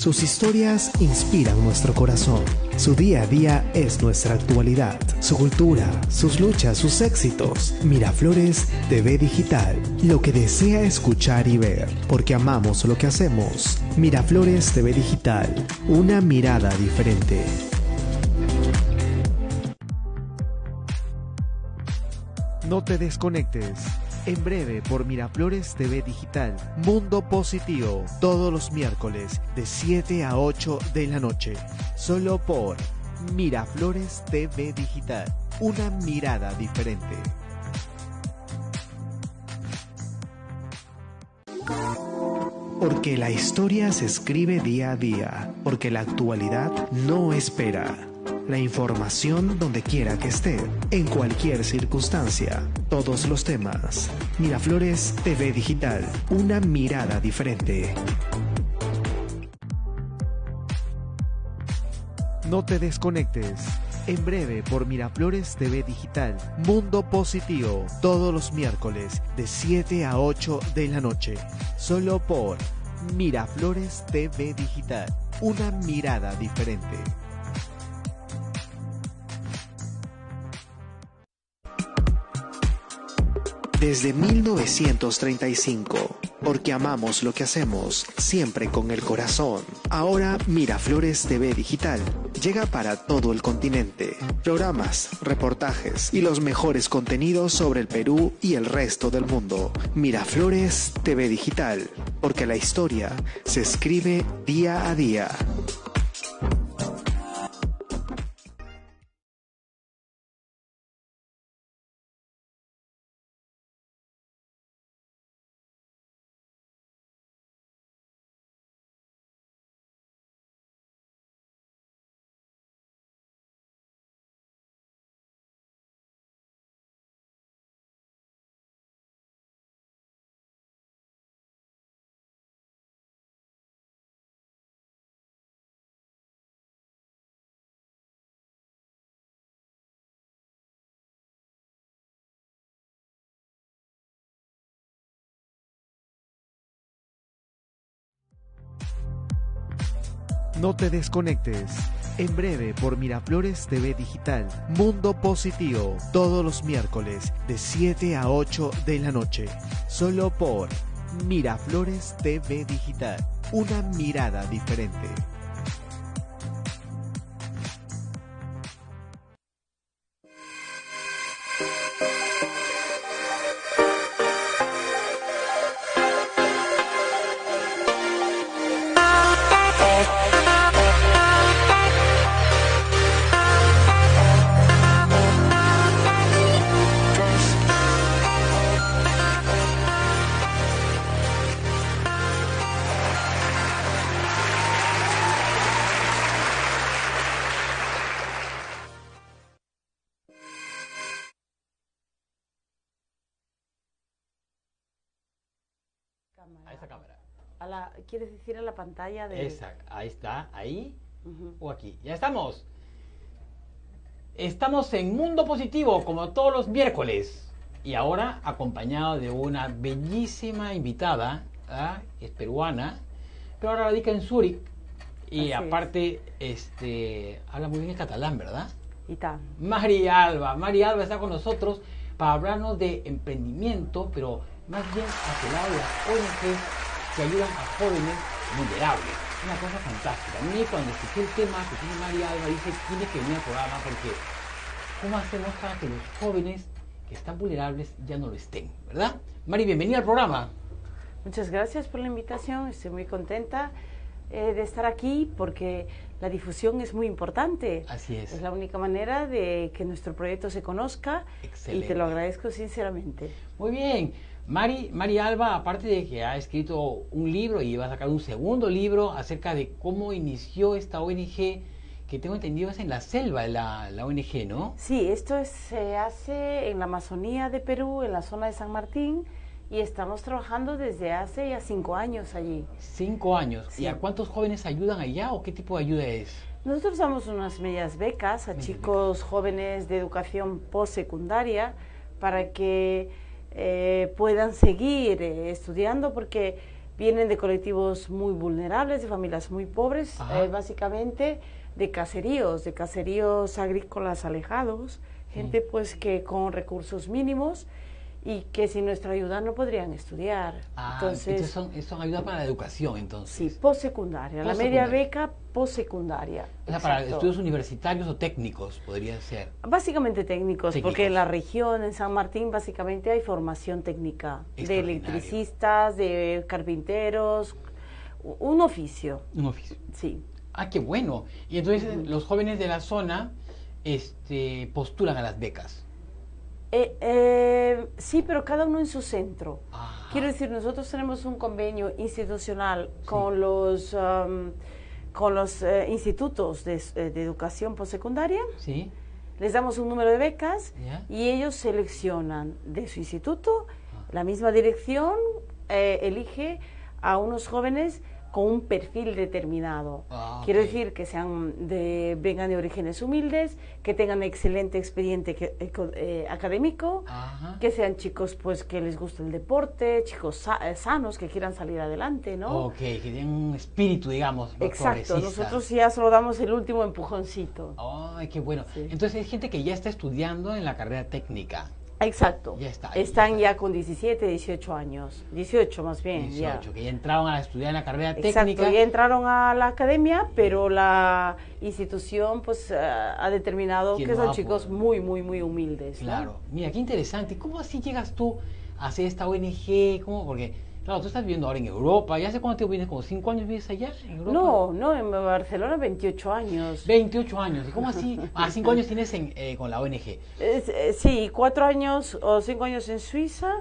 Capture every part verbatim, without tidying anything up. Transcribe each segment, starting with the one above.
Sus historias inspiran nuestro corazón. Su día a día es nuestra actualidad. Su cultura, sus luchas, sus éxitos. Miraflores T V Digital. Lo que desea escuchar y ver, porque amamos lo que hacemos. Miraflores T V Digital. Una mirada diferente. No te desconectes. En breve por Miraflores T V Digital, Mundo Positivo, todos los miércoles de siete a ocho de la noche, solo por Miraflores T V Digital, una mirada diferente. Porque la historia se escribe día a día, porque la actualidad no espera. La información donde quiera que esté, en cualquier circunstancia, todos los temas. Miraflores T V Digital, una mirada diferente. No te desconectes. En breve por Miraflores T V Digital, Mundo Positivo, todos los miércoles de siete a ocho de la noche, solo por Miraflores T V Digital, una mirada diferente. Desde mil novecientos treinta y cinco, porque amamos lo que hacemos, siempre con el corazón. Ahora Miraflores T V Digital llega para todo el continente. Programas, reportajes y los mejores contenidos sobre el Perú y el resto del mundo. Miraflores T V Digital, porque la historia se escribe día a día. No te desconectes. En breve por Miraflores T V Digital, Mundo Positivo, todos los miércoles de siete a ocho de la noche, solo por Miraflores T V Digital, una mirada diferente. A esa cámara. A la, ¿quieres decir a la pantalla de...? Esa, ahí está, ahí uh-huh. o aquí. Ya estamos. Estamos en Mundo Positivo, como todos los miércoles. Y ahora acompañado de una bellísima invitada, ¿eh? Es peruana, pero ahora radica en Zúrich. Y Así aparte, es. este, habla muy bien el catalán, ¿verdad? Y tal. Mari Alba. Mari Alba está con nosotros para hablarnos de emprendimiento, pero más bien hacia el lado de las O N Ges que ayudan a jóvenes vulnerables. Una cosa fantástica. A mí cuando escuché el tema que tiene Mari Alba, dije, tiene que venir al programa porque ¿cómo hacemos para que los jóvenes que están vulnerables ya no lo estén? ¿Verdad? Mari, bienvenida al programa. Muchas gracias por la invitación. Estoy muy contenta eh, de estar aquí porque la difusión es muy importante. Así es. Es la única manera de que nuestro proyecto se conozca. Excelente. Y te lo agradezco sinceramente. Muy bien. Mari, Mari Alba, aparte de que ha escrito un libro y va a sacar un segundo libro acerca de cómo inició esta O N Ge, que tengo entendido es en la selva la, la O N Ge, ¿no? Sí, esto es, se hace en la Amazonía de Perú, en la zona de San Martín, y estamos trabajando desde hace ya cinco años allí. Cinco años. Sí. ¿Y a cuántos jóvenes ayudan allá o qué tipo de ayuda es? Nosotros damos unas medias becas a medias chicos becas. jóvenes de educación postsecundaria para que eh, puedan seguir eh, estudiando, porque vienen de colectivos muy vulnerables, de familias muy pobres, eh, básicamente de caseríos, de caseríos agrícolas alejados, gente sí. pues que con recursos mínimos y que sin nuestra ayuda no podrían estudiar. Ah, entonces, entonces son, son ayuda para la educación, entonces. Sí, postsecundaria, la media beca postsecundaria. O sea, para estudios universitarios o técnicos, podría ser. Básicamente técnicos, técnicos, porque en la región, en San Martín, básicamente hay formación técnica de electricistas, de carpinteros, un oficio. Un oficio. Sí. Ah, qué bueno. Y entonces uh-huh. los jóvenes de la zona este, postulan a las becas. Eh, eh, sí, pero cada uno en su centro. Ajá. Quiero decir, nosotros tenemos un convenio institucional sí. con los um, con los uh, institutos de, de educación postsecundaria. Sí. Les damos un número de becas ¿Ya? Y ellos seleccionan de su instituto, ah. la misma dirección eh, elige a unos jóvenes con un perfil determinado. Ah, Quiero okay. decir que sean de, vengan de orígenes humildes, que tengan excelente expediente que, eh, académico, Ajá. que sean chicos pues que les guste el deporte, chicos sa sanos que quieran salir adelante, ¿no? Ok, que tienen un espíritu, digamos, exacto, nosotros ya solo damos el último empujoncito. Ay, qué bueno. Sí. Entonces hay gente que ya está estudiando en la carrera técnica. Exacto, ya está, están ya, ya con diecisiete, dieciocho años, dieciocho más bien. dieciocho, ya. que ya entraron a estudiar en la carrera Exacto, técnica. ya entraron a la academia, pero la institución pues uh, ha determinado que, que son no chicos poder. muy, muy, muy humildes. Claro, ¿no? Mira, qué interesante. ¿Cómo así llegas tú a hacer esta O N G? ¿Cómo? Porque... Claro, tú estás viviendo ahora en Europa. ¿Ya hace cuánto tiempo vienes? ¿Como cinco años vives allá en Europa? No, no, en Barcelona veintiocho años. veintiocho años. ¿Y cómo así? Ah, cinco años tienes en, eh, con la O N G. Eh, eh, sí, cuatro años o cinco años en Suiza.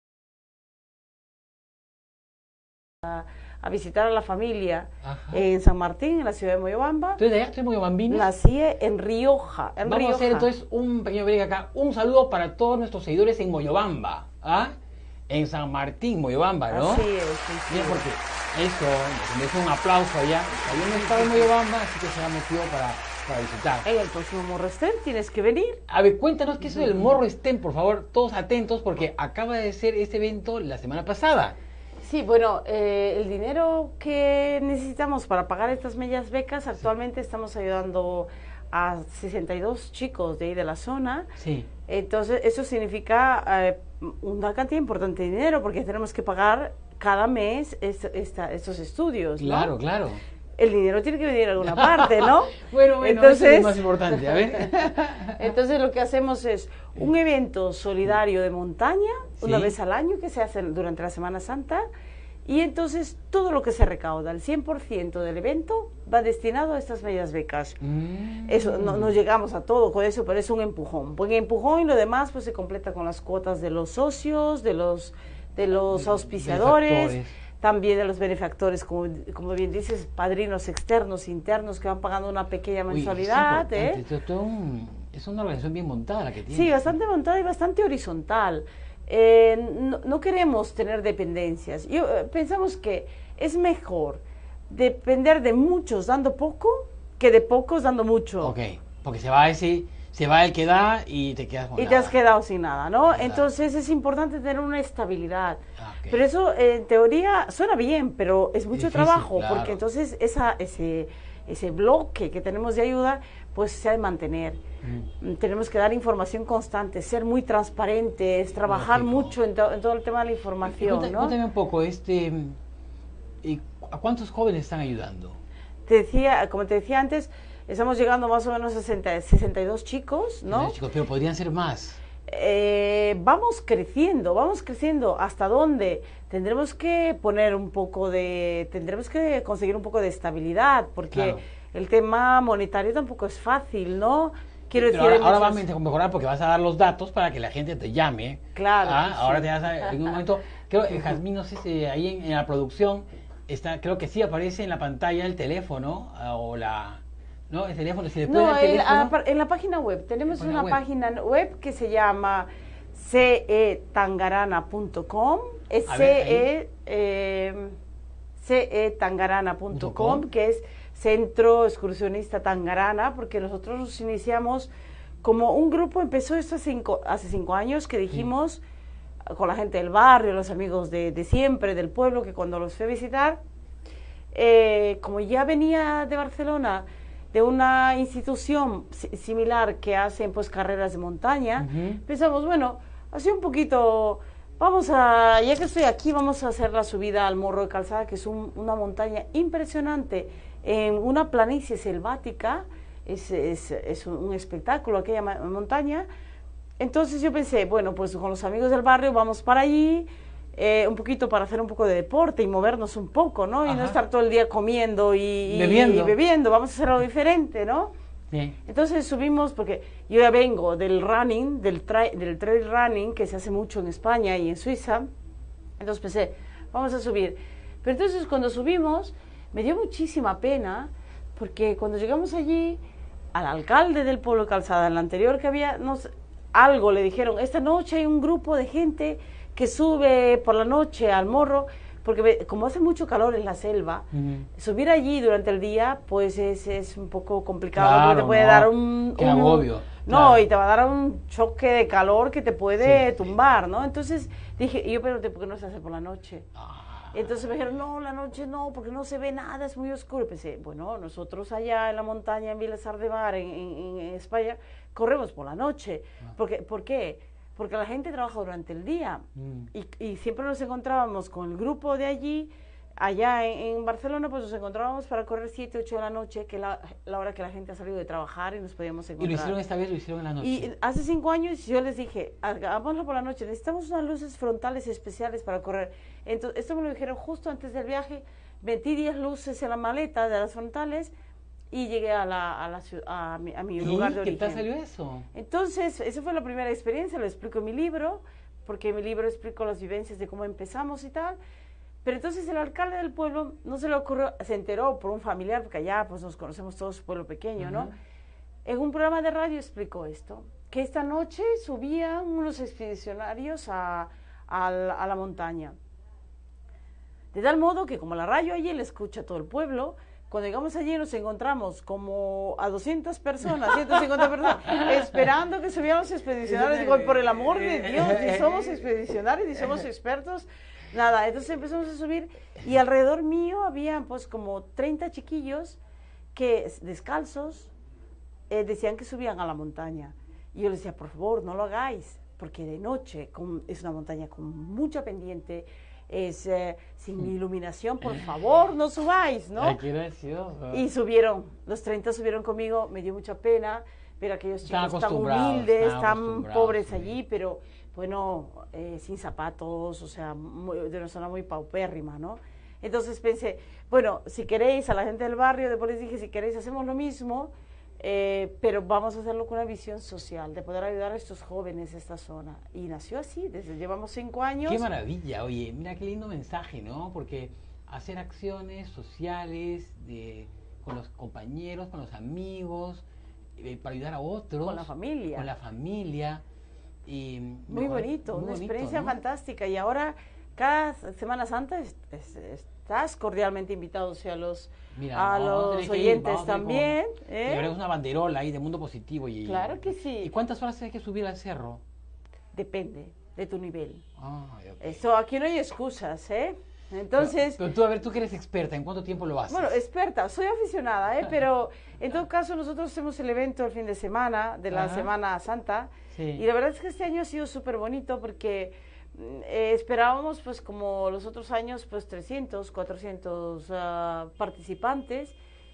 A, a visitar a la familia Ajá. en San Martín, en la ciudad de Moyobamba. ¿Entonces de allá estoy Moyobambino? Nací en Rioja. En Vamos Rioja. a hacer entonces un pequeño break acá. Un saludo para todos nuestros seguidores en Moyobamba. ¿Ah? En San Martín, Moyobamba, ¿no? Así es, sí, sí. Mira, porque eso, me hizo un aplauso allá. Yo no estaba en Moyobamba, así que será motivo para, para visitar. En el próximo Morro STEM tienes que venir. A ver, cuéntanos qué es eso del Morro STEM, por favor, todos atentos, porque acaba de ser este evento la semana pasada. Sí, bueno, eh, el dinero que necesitamos para pagar estas medias becas, actualmente sí. estamos ayudando a sesenta y dos chicos de ahí de la zona. Sí. Entonces, eso significa eh, una cantidad importante de dinero, porque tenemos que pagar cada mes es, esta, estos estudios, ¿no? Claro, claro. El dinero tiene que venir de alguna parte, ¿no? bueno, bueno, entonces, eso es lo más importante, a ver. Entonces, lo que hacemos es un evento solidario de montaña, ¿sí? una vez al año, que se hace durante la Semana Santa, y entonces todo lo que se recauda, el cien por ciento del evento, va destinado a estas medias becas. Mm. Eso, no, no llegamos a todo con eso, pero es un empujón. Un empujón y lo demás pues se completa con las cuotas de los socios, de los, de los auspiciadores, también de los benefactores, como, como bien dices, padrinos externos, internos, que van pagando una pequeña mensualidad. Uy, es, ¿eh? Esto, un, es una organización bien montada la que tiene. Sí, bastante montada y bastante horizontal. Eh, no, no queremos tener dependencias. Yo, eh, pensamos que es mejor depender de muchos dando poco que de pocos dando mucho. Ok, porque se va ese, se va el que da y te quedas con y nada. te has quedado sin nada, ¿no? Nada. Entonces es importante tener una estabilidad. Ah, okay. Pero eso en teoría suena bien, pero es mucho difícil, trabajo, claro. porque entonces esa, ese, ese bloque que tenemos de ayuda pues se ha de mantener. Mm. Tenemos que dar información constante, ser muy transparentes, trabajar Lógico. mucho en, to en todo el tema de la información. Cuéntame, ¿no? cuéntame un poco, este, ¿a cuántos jóvenes están ayudando? Te decía, como te decía antes, estamos llegando más o menos a sesenta, sesenta y dos chicos, ¿no? Chicos, pero podrían ser más. Eh, vamos creciendo, vamos creciendo. ¿Hasta dónde? Tendremos que poner un poco de, tendremos que conseguir un poco de estabilidad, porque claro. el tema monetario tampoco es fácil, ¿no? Quiero Pero decir, ahora, ahora va a mejorar porque vas a dar los datos para que la gente te llame. Claro. ¿Ah? Sí. Ahora te vas a, en un momento, creo, eh, Jazmín, no sé si ahí en, en la producción está, creo que sí aparece en la pantalla el teléfono o la, ¿no? El teléfono, si le puede no, el teléfono. El, en la página web tenemos página una web. página web que se llama c e tangarana punto com, es C E tangarana punto com, que es Centro Excursionista Tangarana, porque nosotros nos iniciamos como un grupo, empezó esto hace cinco, hace cinco años, que dijimos, sí. con la gente del barrio, los amigos de, de siempre, del pueblo, que cuando los fui a visitar, eh, como ya venía de Barcelona, de una institución similar que hacen pues carreras de montaña, uh-huh. pensamos, bueno, así un poquito, vamos a, ya que estoy aquí, vamos a hacer la subida al Morro de Calzada, que es un, una montaña impresionante, en una planicie selvática, es, es, es un espectáculo aquella montaña. Entonces yo pensé, bueno, pues con los amigos del barrio vamos para allí, Eh, un poquito para hacer un poco de deporte y movernos un poco, ¿no? Y Ajá. no estar todo el día comiendo y, y, bebiendo. y bebiendo, vamos a hacer algo diferente, ¿no? Sí. Entonces subimos, porque yo ya vengo del running, del, tra del trail running, que se hace mucho en España y en Suiza, entonces pensé, vamos a subir. Pero entonces cuando subimos, me dio muchísima pena, porque cuando llegamos allí, al alcalde del pueblo de Calzada, en la anterior que había, nos, algo le dijeron, esta noche hay un grupo de gente que sube por la noche al morro, porque como hace mucho calor en la selva, uh-huh. subir allí durante el día, pues es, es un poco complicado, claro, porque te puede no, dar un... Qué un agobio. No, claro. y te va a dar un choque de calor que te puede sí, tumbar, sí. ¿no? Entonces dije, yo pregunté, ¿por qué no se hace por la noche? Ah. Entonces me dijeron, no, la noche no, porque no se ve nada, es muy oscuro. Y pensé, bueno, nosotros allá en la montaña, en Vilasar de Mar, en, en, en España, corremos por la noche. Ah. Porque, ¿por qué? Porque la gente trabaja durante el día mm. y, y siempre nos encontrábamos con el grupo de allí, allá en, en Barcelona, pues nos encontrábamos para correr siete, ocho de la noche, que es la, la hora que la gente ha salido de trabajar y nos podíamos encontrar. ¿Y lo hicieron esta vez, lo hicieron en la noche? Y hace cinco años yo les dije, hagámoslo por la noche, necesitamos unas luces frontales especiales para correr. Entonces, esto me lo dijeron justo antes del viaje, metí diez luces en la maleta de las frontales, y llegué a, la, a, la, a, mi, a mi lugar de origen. ¿Qué tal salió eso? Entonces, esa fue la primera experiencia, lo explico en mi libro, porque en mi libro explico las vivencias de cómo empezamos y tal. Pero entonces el alcalde del pueblo no se le ocurrió, se enteró por un familiar, porque allá pues nos conocemos todos, pueblo pequeño, uh-huh. ¿no? En un programa de radio explicó esto, que esta noche subían unos expedicionarios a, a, la, a la montaña. De tal modo que como la radio allí le escucha todo el pueblo, cuando llegamos allí nos encontramos como a doscientas personas, ciento cincuenta personas, esperando que subieran los expedicionarios. Digo, por el amor de Dios, ni somos expedicionarios, ni somos expertos, nada. Entonces empezamos a subir y alrededor mío había pues como treinta chiquillos que descalzos eh, decían que subían a la montaña. Y yo les decía, por favor, no lo hagáis, porque de noche con, es una montaña con mucha pendiente, es eh, sin iluminación, por favor, no subáis, ¿no? Ay, qué gracioso. Y subieron, los treinta subieron conmigo, me dio mucha pena ver a aquellos chicos tan humildes, tan pobres sí. allí, pero bueno, eh, sin zapatos, o sea, muy, de una zona muy paupérrima, ¿no? Entonces pensé, bueno, si queréis, a la gente del barrio, después les dije, si queréis hacemos lo mismo, Eh, pero vamos a hacerlo con una visión social, de poder ayudar a estos jóvenes de esta zona. Y nació así, desde llevamos cinco años. ¡Qué maravilla! Oye, mira qué lindo mensaje, ¿no? Porque hacer acciones sociales de, con los compañeros, con los amigos, eh, para ayudar a otros. Con la familia. Con la familia. Y muy mejor, bonito, muy una bonito, experiencia ¿no? fantástica. Y ahora, cada Semana Santa, es, es, estás cordialmente invitado, o sea, a los... Mira, a no, los oyentes ir, también. Con, ¿eh? Llevaremos una banderola ahí de Mundo Positivo. Y, claro que sí. ¿Y cuántas horas hay que subir al cerro? Depende de tu nivel. Ah, okay. Eso, aquí no hay excusas, ¿eh? Entonces... Pero, pero tú, a ver, tú que eres experta, ¿en cuánto tiempo lo haces? Bueno, experta, soy aficionada, ¿eh? Pero en todo caso nosotros hacemos el evento el fin de semana, de la Ajá. Semana Santa. Sí. Y la verdad es que este año ha sido súper bonito porque... Eh, esperábamos pues como los otros años pues trescientos, cuatrocientos uh, participantes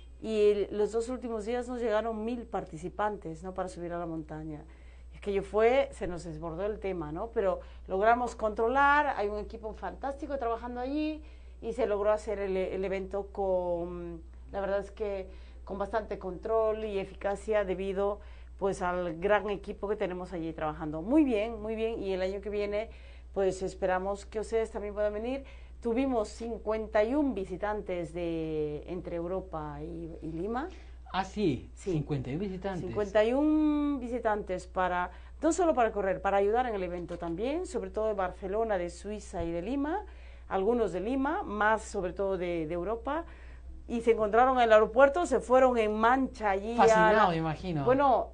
y los dos últimos días nos llegaron mil participantes, ¿no? Para subir a la montaña. Es que yo fue, se nos desbordó el tema, ¿no? Pero logramos controlar, hay un equipo fantástico trabajando allí y se logró hacer el, el evento con, la verdad es que con bastante control y eficacia debido pues al gran equipo que tenemos allí trabajando. Muy bien, muy bien, y el año que viene pues esperamos que ustedes también puedan venir. Tuvimos cincuenta y uno visitantes de entre Europa y, y Lima. Ah, sí, sí, cincuenta y uno visitantes. cincuenta y uno visitantes para, no solo para correr, para ayudar en el evento también, sobre todo de Barcelona, de Suiza y de Lima, algunos de Lima, más sobre todo de, de Europa, y se encontraron en el aeropuerto, se fueron en mancha allí. Fascinados, me imagino. Bueno,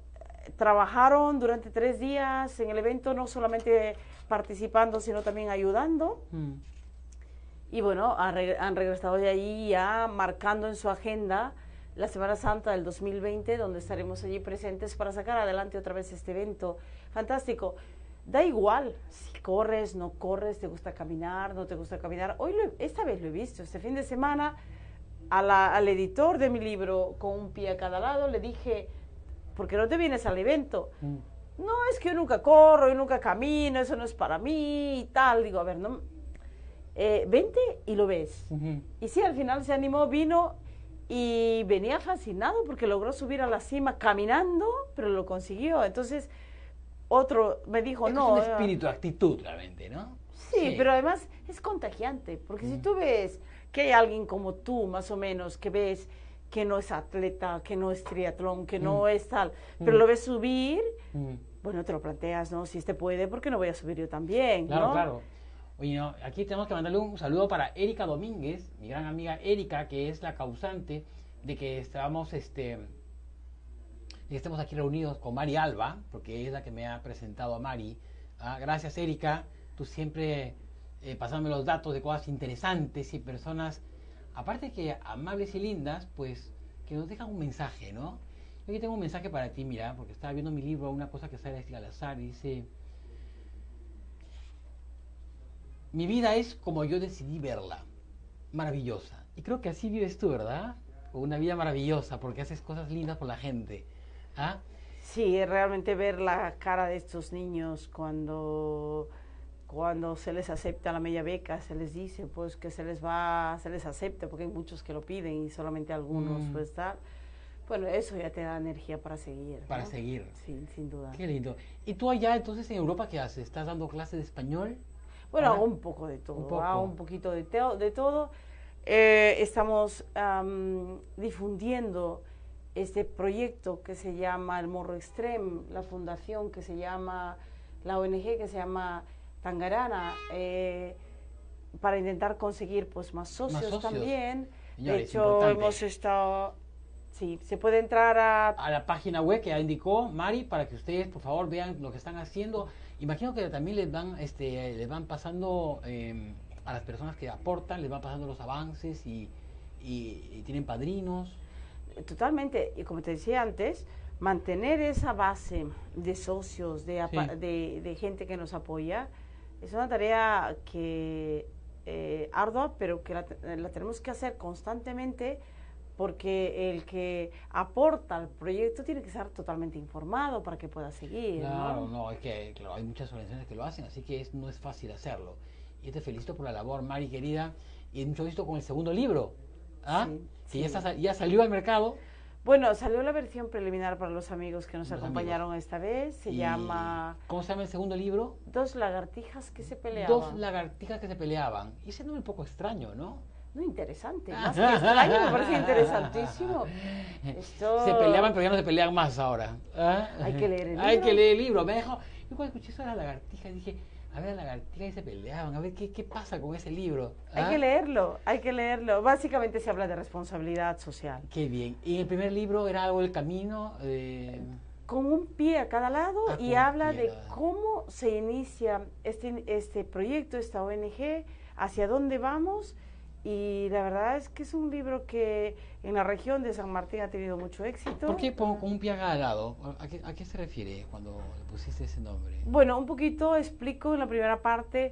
trabajaron durante tres días en el evento, no solamente participando, sino también ayudando. Mm. Y bueno, han, re han regresado de allí ya marcando en su agenda la Semana Santa del dos mil veinte, donde estaremos allí presentes para sacar adelante otra vez este evento. Fantástico. Da igual si corres, no corres, te gusta caminar, no te gusta caminar. Hoy, lo, esta vez lo he visto, este fin de semana, a la, al editor de mi libro, con un pie a cada lado, le dije, ¿por qué no te vienes al evento? Mm. No, es que yo nunca corro, yo nunca camino, eso no es para mí y tal. Digo, a ver, no, eh, vente y lo ves. Uh-huh. Y sí, al final se animó, vino y venía fascinado porque logró subir a la cima caminando, pero lo consiguió. Entonces, otro me dijo, es no. Es un espíritu, eh, actitud realmente, ¿no? Sí, sí, pero además es contagiante, porque uh-huh. si tú ves que hay alguien como tú, más o menos, que ves que no es atleta, que no es triatlón, que mm. no es tal, pero mm. lo ves subir, mm. bueno, te lo planteas, ¿no? Si este puede, ¿por qué no voy a subir yo también? Claro, ¿no? claro. Oye, no, aquí tenemos que mandarle un saludo para Erika Domínguez, mi gran amiga Erika, que es la causante de que estamos, este, estemos aquí reunidos con Mari Alba, porque es la que me ha presentado a Mari. Ah, gracias, Erika, tú siempre eh, pasándome los datos de cosas interesantes y personas, aparte que amables y lindas, pues que nos dejan un mensaje, ¿no? Yo aquí tengo un mensaje para ti, mira, porque estaba viendo mi libro, una cosa que sale al azar, y dice: mi vida es como yo decidí verla, maravillosa. Y creo que así vives tú, ¿verdad? Una vida maravillosa, porque haces cosas lindas por la gente. ¿Ah? Sí, realmente ver la cara de estos niños cuando... cuando se les acepta la media beca, se les dice pues que se les va, se les acepta, porque hay muchos que lo piden y solamente algunos mm. pues tal. Bueno, eso ya te da energía para seguir. Para ¿no? seguir. Sí, sin duda. Qué lindo. ¿Y tú allá entonces en Europa qué haces? ¿Estás dando clases de español? Bueno, hago un poco de todo, un, poco. Hago un poquito de, te de todo. Eh, estamos um, difundiendo este proyecto que se llama El Morro Extreme, la fundación que se llama, la O N G que se llama Tangarana, eh, para intentar conseguir pues más socios, más socios. también. Señores, de hecho, hemos estado... Sí, se puede entrar a... a la página web que ya indicó Mari, para que ustedes, por favor, vean lo que están haciendo. Imagino que también les van, este, les van pasando eh, a las personas que aportan, les van pasando los avances y, y, y tienen padrinos. Totalmente, y como te decía antes, mantener esa base de socios, de, sí. de, de gente que nos apoya, es una tarea que eh, ardua, pero que la, la tenemos que hacer constantemente, porque el que aporta al proyecto tiene que estar totalmente informado para que pueda seguir. Claro, no, no es que claro, hay muchas organizaciones que lo hacen, así que es, no es fácil hacerlo. Y te felicito por la labor, Mari querida, y mucho éxito con el segundo libro, ¿ah? Sí, que sí. Ya, está, ya salió al mercado. Bueno, salió la versión preliminar para los amigos que nos los acompañaron amigos. esta vez. Se y llama... ¿Cómo se llama el segundo libro? Dos lagartijas que se peleaban. Dos lagartijas que se peleaban. Y ese nombre un poco extraño, ¿no? No, interesante. Más que extraño, me parece interesantísimo. Esto... Se peleaban, pero ya no se pelean más ahora. ¿Ah? Hay que leer el libro. Hay que leer el libro. Me dejó... Yo cuando escuché eso de la lagartija dije... A ver, la lagartija y se peleaban, a ver qué, qué pasa con ese libro. ¿Ah? Hay que leerlo, hay que leerlo. Básicamente se habla de responsabilidad social. Qué bien. ¿Y el primer libro era algo del camino? Eh... Con un pie a cada lado ah, y habla de cómo se inicia este, este proyecto, esta O N G, hacia dónde vamos. Y la verdad es que es un libro que en la región de San Martín ha tenido mucho éxito. ¿Por qué pongo con un pie al lado? ¿A qué, ¿A qué se refiere cuando le pusiste ese nombre? Bueno, un poquito explico en la primera parte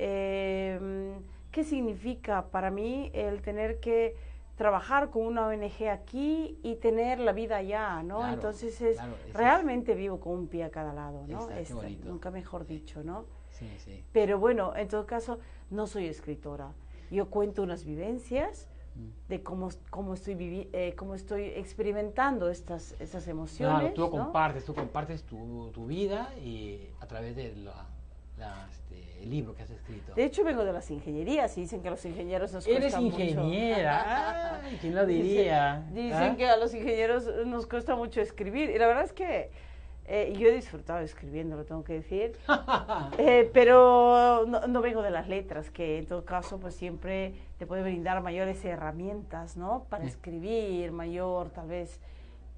eh, qué significa para mí el tener que trabajar con una O N G aquí y tener la vida allá, ¿no? Claro, Entonces es claro, realmente es. vivo con un pie a cada lado, ¿no? Está, Esta, nunca mejor dicho, ¿no? Sí, sí. Pero bueno, en todo caso, no soy escritora. Yo cuento unas vivencias de cómo, cómo, estoy, vivi eh, cómo estoy experimentando estas, estas emociones. Claro, tú ¿no? compartes, tú compartes tu, tu vida y a través del este, libro que has escrito. De hecho, vengo de las ingenierías y dicen que a los ingenieros nos cuesta mucho. Eres ingeniera, Ay, ¿quién lo diría? Dicen, dicen ¿Ah? que a los ingenieros nos cuesta mucho escribir y la verdad es que Eh, yo he disfrutado escribiendo, lo tengo que decir, eh, pero no, no vengo de las letras, que en todo caso pues siempre te puede brindar mayores herramientas, ¿no? Para escribir, mayor tal vez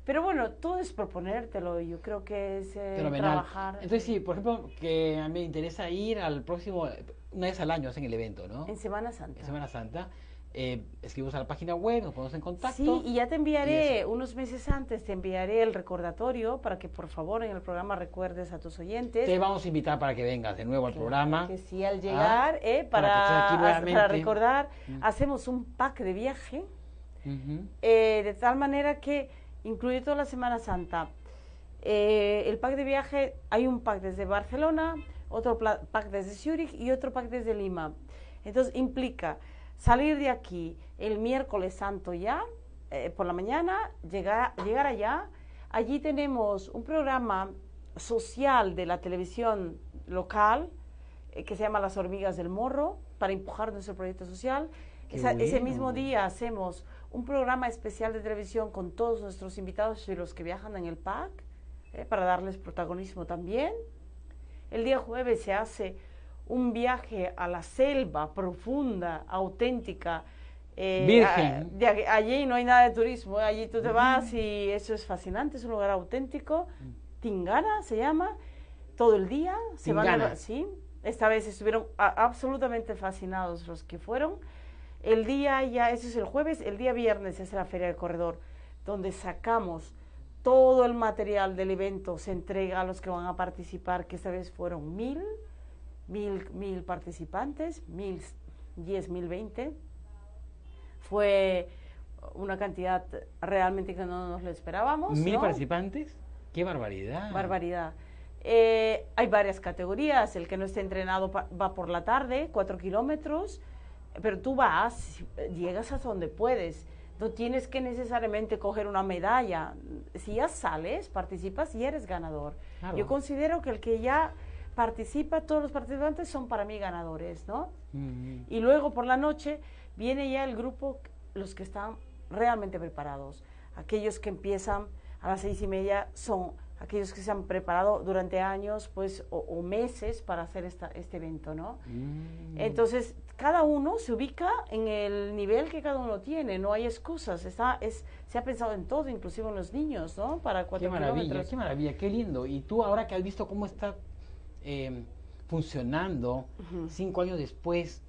Pero bueno, todo es proponértelo. Yo creo que es eh, Fenomenal. trabajar. Entonces, sí, por ejemplo, que a mí me interesa ir al próximo, una vez al año hacen el evento, ¿no? En Semana Santa. En Semana Santa. Eh, escribimos a la página web, nos ponemos en contacto. Sí, y ya te enviaré, unos meses antes, te enviaré el recordatorio para que por favor en el programa recuerdes a tus oyentes. Te vamos a invitar para que vengas de nuevo al Claro programa. Que sí, al llegar, Ah, eh, para que estés aquí para, nuevamente. para recordar, Mm. hacemos un pack de viaje, Ujú. eh, de tal manera que incluye toda la Semana Santa. Eh, el pack de viaje, hay un pack desde Barcelona, otro pla- pack desde Zúrich y otro pack desde Lima. Entonces implica salir de aquí el miércoles santo ya, eh, por la mañana, llegar, llegar allá. Allí tenemos un programa social de la televisión local eh, que se llama Las Hormigas del Morro, para empujar nuestro proyecto social. Qué Esa- ese bueno. mismo día hacemos un programa especial de televisión con todos nuestros invitados y los que viajan en el pack, eh, para darles protagonismo también. El día jueves se hace un viaje a la selva profunda, auténtica. eh, Virgen. a- de aquí- allí no hay nada de turismo, eh, allí tú te vas y eso es fascinante, es un lugar auténtico. Tingana se llama, todo el día. Se van Tingana. a- sí, esta vez estuvieron a- absolutamente fascinados los que fueron. El día ya, eso es el jueves, el día viernes es la Feria del Corredor, donde sacamos todo el material del evento, se entrega a los que van a participar, que esta vez fueron mil, mil, mil participantes, mil, diez, mil, veinte. Fue una cantidad realmente que no nos lo esperábamos. ¿Mil ¿no? participantes? ¡Qué barbaridad! Barbaridad. Eh, hay varias categorías. El que no esté entrenado pa- va por la tarde, cuatro kilómetros, pero tú vas, llegas hasta donde puedes. No tienes que necesariamente coger una medalla. Si ya sales, participas y eres ganador. Claro. Yo considero que el que ya participa, todos los participantes son para mí ganadores, ¿no? Mm. Y luego por la noche viene ya el grupo, los que están realmente preparados. Aquellos que empiezan a las seis y media son aquellos que se han preparado durante años, pues, o, o meses para hacer esta, este evento, ¿no? Mm. Entonces, cada uno se ubica en el nivel que cada uno tiene, no hay excusas, está, es, se ha pensado en todo, inclusive en los niños, ¿no? Para Qué cuatro maravilla, kilómetros. qué maravilla, qué lindo. Y tú ahora que has visto cómo está eh, funcionando, Ujú. cinco años después,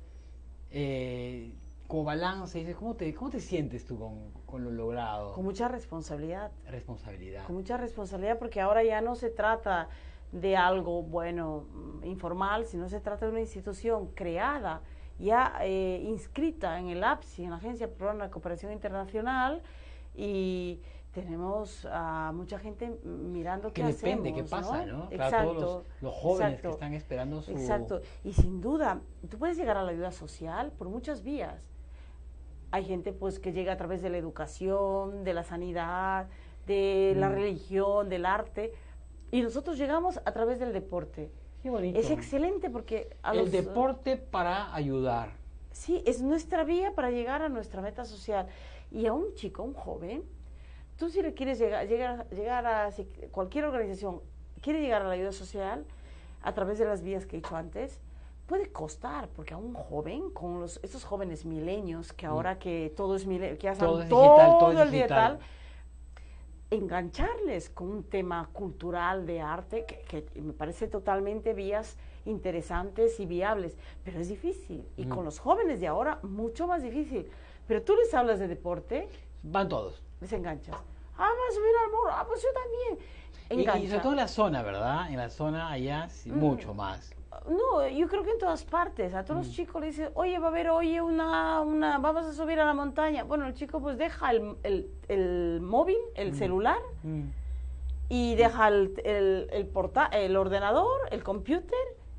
eh, como balance, dices, ¿cómo te, cómo te sientes tú con, con lo logrado? Con mucha responsabilidad. Responsabilidad. Con mucha responsabilidad, porque ahora ya no se trata de algo, bueno, mm, informal, sino se trata de una institución creada, ya eh, inscrita en el A P S I, en la Agencia Peruana de Cooperación Internacional, y tenemos a mucha gente mirando Que qué depende, hacemos, qué pasa, ¿no? ¿no? Claro, Exacto, todos los, los jóvenes exacto, que están esperando su... Exacto, y sin duda, tú puedes llegar a la ayuda social por muchas vías. Hay gente pues que llega a través de la educación, de la sanidad, de la Mm. religión, del arte, y nosotros llegamos a través del deporte. Qué bonito. Es excelente porque a El los- deporte para ayudar. sí, es nuestra vía para llegar a nuestra meta social. Y a un chico, un joven, tú si le quieres llegar, llegar, llegar a si cualquier organización, quiere llegar a la ayuda social a través de las vías que he dicho antes, puede costar, porque a un joven, con los, estos jóvenes milenios, que ahora que todo es milenio, que hacen Todo es todo, digital, todo es el digital. digital, engancharles con un tema cultural de arte, que, que me parece totalmente vías interesantes y viables, pero es difícil. Y Mm. con los jóvenes de ahora, mucho más difícil. Pero tú les hablas de deporte, Van todos. les enganchas. Ah, vas a subir al morro, ah, pues yo también. Y, Engancha. y sobre todo en la zona, ¿verdad? En la zona allá, sí, Mm. mucho más. No, yo creo que en todas partes. A todos Mm. los chicos le dicen, oye, va a haber, oye, una, una, vamos a subir a la montaña. Bueno, el chico pues deja el, el, el móvil, el Mm. celular, Mm. y deja el, el, el, porta- el ordenador, el computer,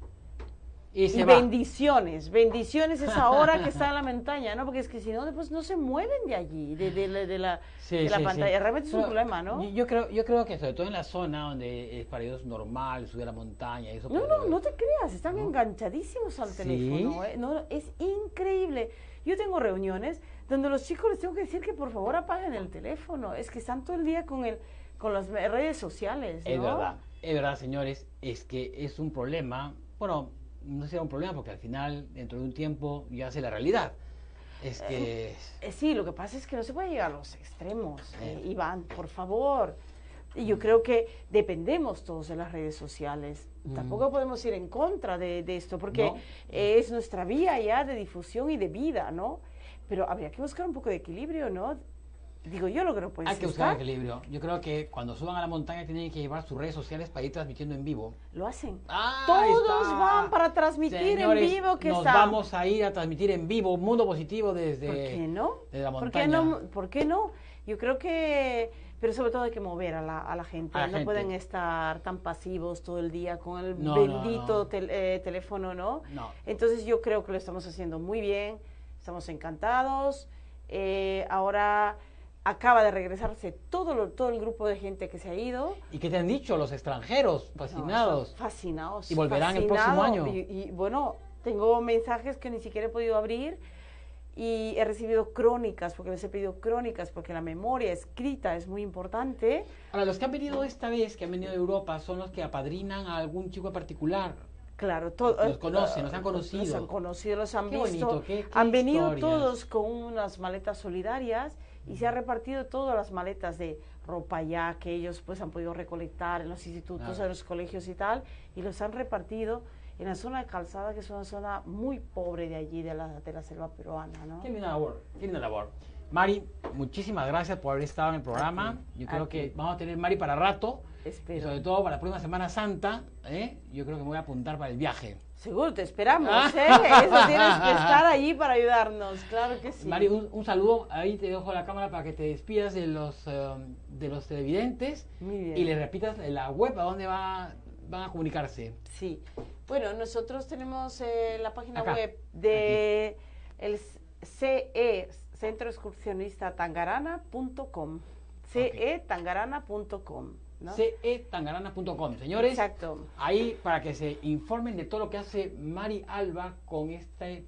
Y se y va. bendiciones, bendiciones esa hora que está en la montaña, ¿no? Porque es que si no, después no se mueven de allí, de, de, la- de la, Sí, de la sí, pantalla. sí. Realmente es un Pero problema, ¿no? Yo, yo creo, yo creo que sobre todo en la zona donde es para ellos normal subir a la montaña y eso. No, pues, no, no te creas, están ¿No? enganchadísimos al ¿Sí? teléfono. ¿eh? No, es increíble. Yo tengo reuniones donde los chicos les tengo que decir que por favor apaguen el teléfono. Es que están todo el día con el con las redes sociales, ¿no? Es verdad, es verdad, señores, es que es un problema, bueno, no será un problema porque al final, dentro de un tiempo, ya hace la realidad. Es que... Eh, sí, lo que pasa es que no se puede llegar a los extremos, eh, Eh. Iván, por favor. Y yo creo que dependemos todos de las redes sociales. Mm. Tampoco podemos ir en contra de, de esto, porque No. eh, es nuestra vía ya de difusión y de vida, ¿no? Pero habría que buscar un poco de equilibrio, ¿no? Digo yo lo que no puede Hay que estar. buscar equilibrio. Yo creo que cuando suban a la montaña tienen que llevar sus redes sociales para ir transmitiendo en vivo. Lo hacen. Ah, Todos está. van para transmitir Señores, en vivo que nos está. vamos a ir a transmitir en vivo un mundo positivo desde, ¿Por qué no? desde la ¿Por qué montaña. no? ¿Por qué no? Yo creo que, pero sobre todo hay que mover a la, a la gente. A la no gente. pueden estar tan pasivos todo el día con el No, bendito no, no. tel- eh, teléfono, ¿no? No. Entonces yo creo que lo estamos haciendo muy bien, estamos encantados. Eh, ahora acaba de regresarse todo, lo, todo el grupo de gente que se ha ido. ¿Y qué te han dicho los extranjeros? Fascinados. No, fascinados. ¿Y volverán el próximo fascinado. año? Y, y, bueno, tengo mensajes que ni siquiera he podido abrir y he recibido crónicas, porque les he pedido crónicas, porque la memoria escrita es muy importante. Ahora, los que han venido esta vez, que han venido de Europa, son los que apadrinan a algún chico en particular. Claro, todos Los conocen, los han conocido. Los han conocido, los han Qué visto. bonito, qué- qué han venido historias. todos con unas maletas solidarias y se ha repartido todas las maletas de ropa ya que ellos pues han podido recolectar en los institutos, Claro. en los colegios y tal, y los han repartido en la zona de Calzada, que es una zona muy pobre de allí, de la, de la selva peruana, ¿no? Qué linda labor, qué linda labor. Mari, muchísimas gracias por haber estado en el programa. A ti, Yo a creo ti. que vamos a tener Mari para rato. Y Espero. sobre todo para la próxima Semana Santa, ¿eh? Yo creo que me voy a apuntar para el viaje. Seguro, te esperamos, Ah. ¿eh? Eso tienes que estar allí para ayudarnos, claro que sí. Mari, un, un saludo. Ahí te dejo la cámara para que te despidas de los, eh, de los televidentes. Muy bien. Y le repitas la web a dónde va, van a comunicarse. Sí. Bueno, nosotros tenemos eh, la página Acá. web de el C E, Centro Excursionista Tangarana punto com. C E tangarana punto com, ¿no? ce e tangarana punto com. Señores, Exacto. ahí para que se informen de todo lo que hace Mari Alba con este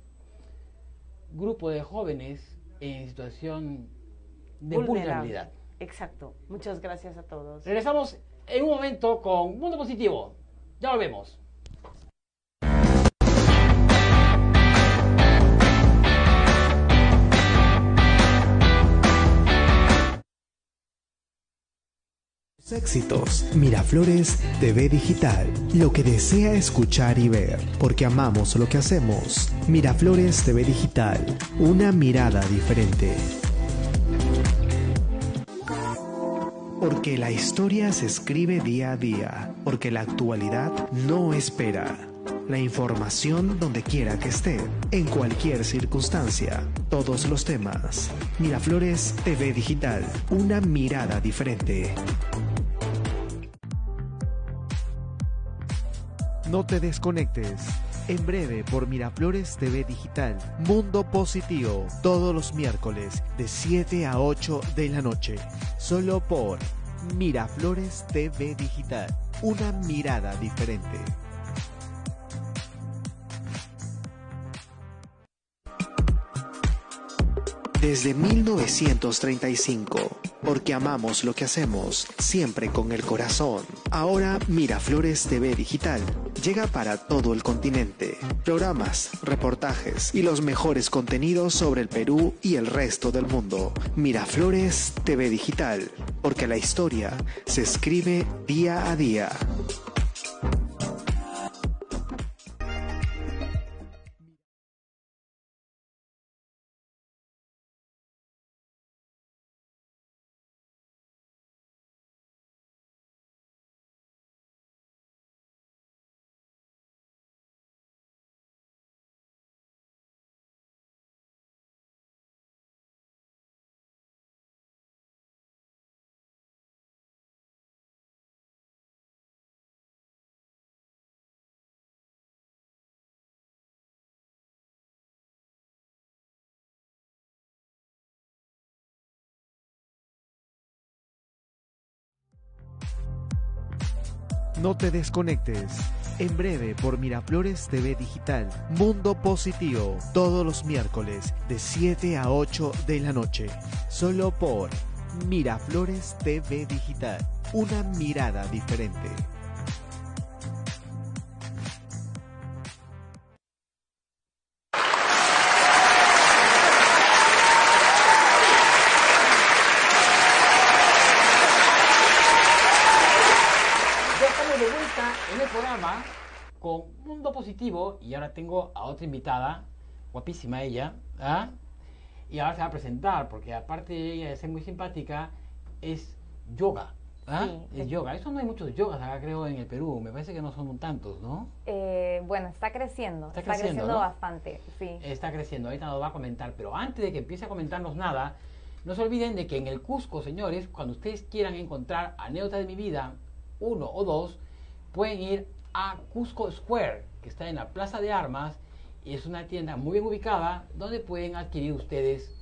grupo de jóvenes en situación de Vulnerable. vulnerabilidad. Exacto. Muchas gracias a todos. Regresamos en un momento con Mundo Positivo. Ya volvemos. Éxitos. Miraflores T V Digital. Lo que desea escuchar y ver, porque amamos lo que hacemos. Miraflores T V Digital. Una mirada diferente. Porque la historia se escribe día a día. Porque la actualidad no espera. La información donde quiera que esté, en cualquier circunstancia, todos los temas. Miraflores T V Digital. Una mirada diferente. No te desconectes. En breve por Miraflores T V Digital. Mundo Positivo. Todos los miércoles de siete a ocho de la noche. Solo por Miraflores T V Digital. Una mirada diferente. Desde mil novecientos treinta y cinco, porque amamos lo que hacemos, siempre con el corazón. Ahora Miraflores T V Digital llega para todo el continente. Programas, reportajes y los mejores contenidos sobre el Perú y el resto del mundo. Miraflores T V Digital, porque la historia se escribe día a día. No te desconectes. En breve por Miraflores T V Digital. Mundo Positivo. Todos los miércoles de siete a ocho de la noche. Solo por Miraflores T V Digital. Una mirada diferente. positivo y ahora tengo a otra invitada, guapísima ella, ¿ah? Y ahora se va a presentar, porque aparte de ella de ser muy simpática, es yoga. ¿Ah? Sí, es sí. yoga. Eso no hay muchos yogas acá, creo, en el Perú. Me parece que no son tantos, ¿no? Eh, bueno, está creciendo, Está está, creciendo, creciendo, ¿no? bastante, sí. Está creciendo. Ahorita nos va a comentar. Pero antes de que empiece a comentarnos nada, no se olviden de que en el Cusco, señores, cuando ustedes quieran encontrar anécdotas de mi vida, uno o dos, pueden ir a Cusco Square, que está en la Plaza de Armas, y es una tienda muy bien ubicada, donde pueden adquirir ustedes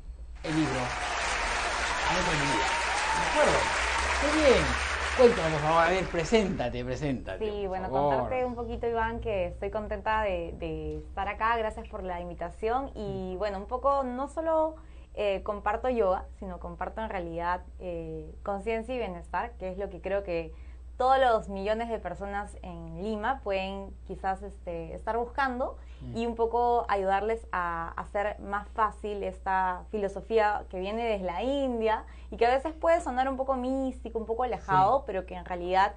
el libro Anécdotas de mi vida. ¿De acuerdo? Muy bien. Cuéntanos, por favor, a ver, preséntate, preséntate. Sí, por bueno, favor. contarte un poquito, Iván, que estoy contenta de, de estar acá, gracias por la invitación. Y bueno, un poco, no solo eh, comparto yoga, sino comparto en realidad eh, conciencia y bienestar, que es lo que creo que todos los millones de personas en Lima pueden quizás este, estar buscando, Mm. y un poco ayudarles a hacer más fácil esta filosofía que viene desde la India y que a veces puede sonar un poco místico, un poco alejado, Sí. pero que en realidad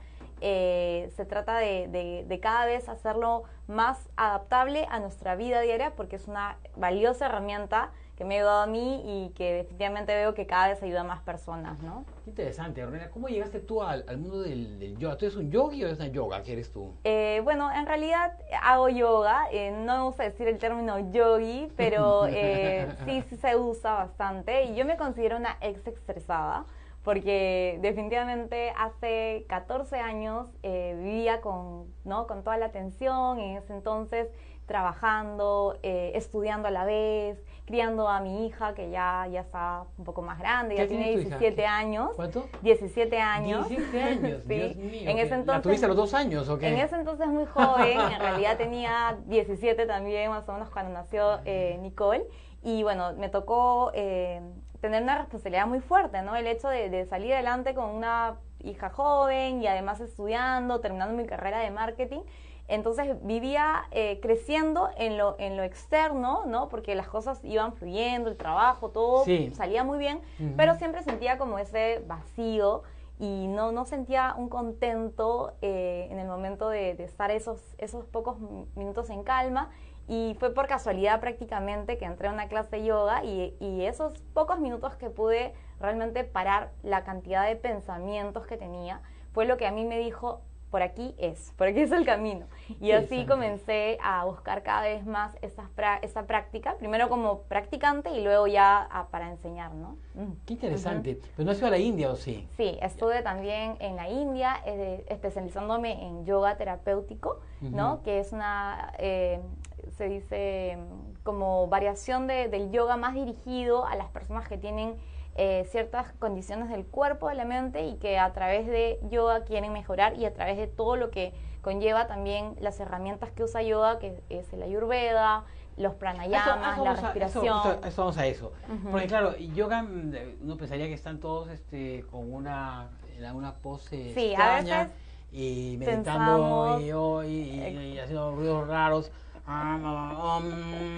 eh, se trata de, de, de cada vez hacerlo más adaptable a nuestra vida diaria, porque es una valiosa herramienta que me ha ayudado a mí y que definitivamente veo que cada vez ayuda a más personas, ¿no? Qué interesante, Ornella. ¿Cómo llegaste tú al, al mundo del, del yoga? ¿Tú eres un yogi o eres una yoga? ¿Qué eres tú? Eh, bueno, en realidad hago yoga, eh, no me gusta decir el término yogi, pero eh, sí, sí se usa bastante, y yo me considero una ex estresada, porque definitivamente hace catorce años eh, vivía con, ¿no? con toda la tensión, en ese entonces trabajando, eh, estudiando a la vez, criando a mi hija, que ya, ya está un poco más grande, ¿Qué ya tiene tiene tu hija? diecisiete ¿Qué? años. ¿Cuánto? diecisiete años. diecisiete años, Sí. Dios mío. En ¿qué? ese entonces, ¿La tuviste a los dos años o qué? En ese entonces muy joven, en realidad tenía diecisiete también, más o menos, cuando nació eh, Nicole. Y bueno, me tocó eh, tener una responsabilidad muy fuerte, ¿no? El hecho de, de salir adelante con una hija joven y además estudiando, terminando mi carrera de marketing. Entonces vivía eh, creciendo en lo, en lo externo, ¿no? Porque las cosas iban fluyendo, el trabajo, todo Sí. salía muy bien, Ujú. pero siempre sentía como ese vacío y no, no sentía un contento eh, en el momento de, de estar esos, esos pocos minutos en calma. Y fue por casualidad prácticamente que entré a una clase de yoga y, y esos pocos minutos que pude realmente parar la cantidad de pensamientos que tenía fue lo que a mí me dijo: por aquí es, por aquí es el camino. Y así Interesante. comencé a buscar cada vez más esa, esa práctica, primero como practicante y luego ya a, para enseñar, ¿no? Mm. Qué interesante. ¿Pero no has ido a la India o sí? Sí, estuve también en la India, eh, especializándome en yoga terapéutico, ¿no? Ujú. Que es una, eh, se dice, como variación de, del yoga más dirigido a las personas que tienen eh, ciertas condiciones del cuerpo, de la mente, y que a través de yoga quieren mejorar, y a través de todo lo que conlleva también las herramientas que usa yoga, que es el ayurveda, los pranayamas, Eso- eso la vamos a- respiración. Eso, eso- eso vamos a eso. Ujú. Porque claro, yoga, mm, uno pensaría que están todos este, con una, en una pose Sí, a extraña veces y meditando pensamos- y, y- y- y haciendo ruidos raros, ah, ah, um,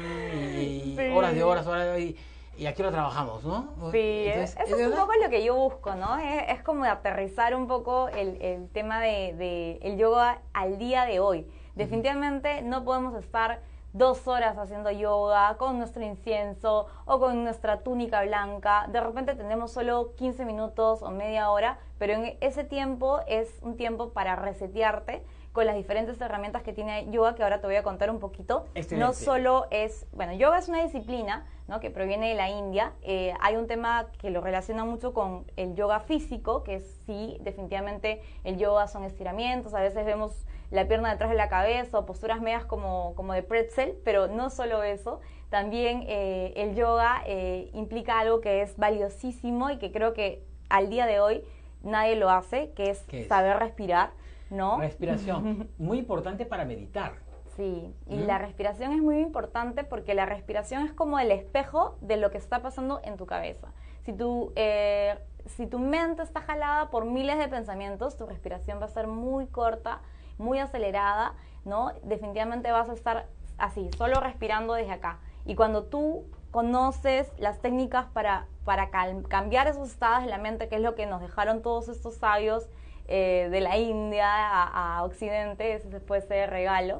y Sí. horas de horas, horas de y, y aquí lo trabajamos, ¿no? Sí, Entonces, eso es, verdad? un poco lo que yo busco, ¿no? Es, es como de aterrizar un poco el, el tema de, de el yoga al día de hoy. Definitivamente no podemos estar dos horas haciendo yoga con nuestro incienso o con nuestra túnica blanca. De repente tenemos solo quince minutos o media hora, pero en ese tiempo es un tiempo para resetearte con las diferentes herramientas que tiene yoga, que ahora te voy a contar un poquito. Excelente. No solo es, bueno, yoga es una disciplina, ¿no? Que proviene de la India. Eh, hay un tema que lo relaciona mucho con el yoga físico, que es, sí, definitivamente el yoga son estiramientos, a veces vemos la pierna detrás de la cabeza o posturas medias como, como de pretzel, pero no solo eso, también eh, el yoga eh, implica algo que es valiosísimo y que creo que al día de hoy nadie lo hace, que es ¿Qué es? saber respirar, ¿no? Respiración, muy importante para meditar. Sí, y ¿Mm? la respiración es muy importante porque la respiración es como el espejo de lo que está pasando en tu cabeza. Si tu, eh, si tu mente está jalada por miles de pensamientos, tu respiración va a ser muy corta, muy acelerada, ¿no? Definitivamente vas a estar así, solo respirando desde acá. Y cuando tú conoces las técnicas para, para cal- cambiar esos estados de la mente, que es lo que nos dejaron todos estos sabios eh, de la India a, a Occidente, ese fue ese regalo,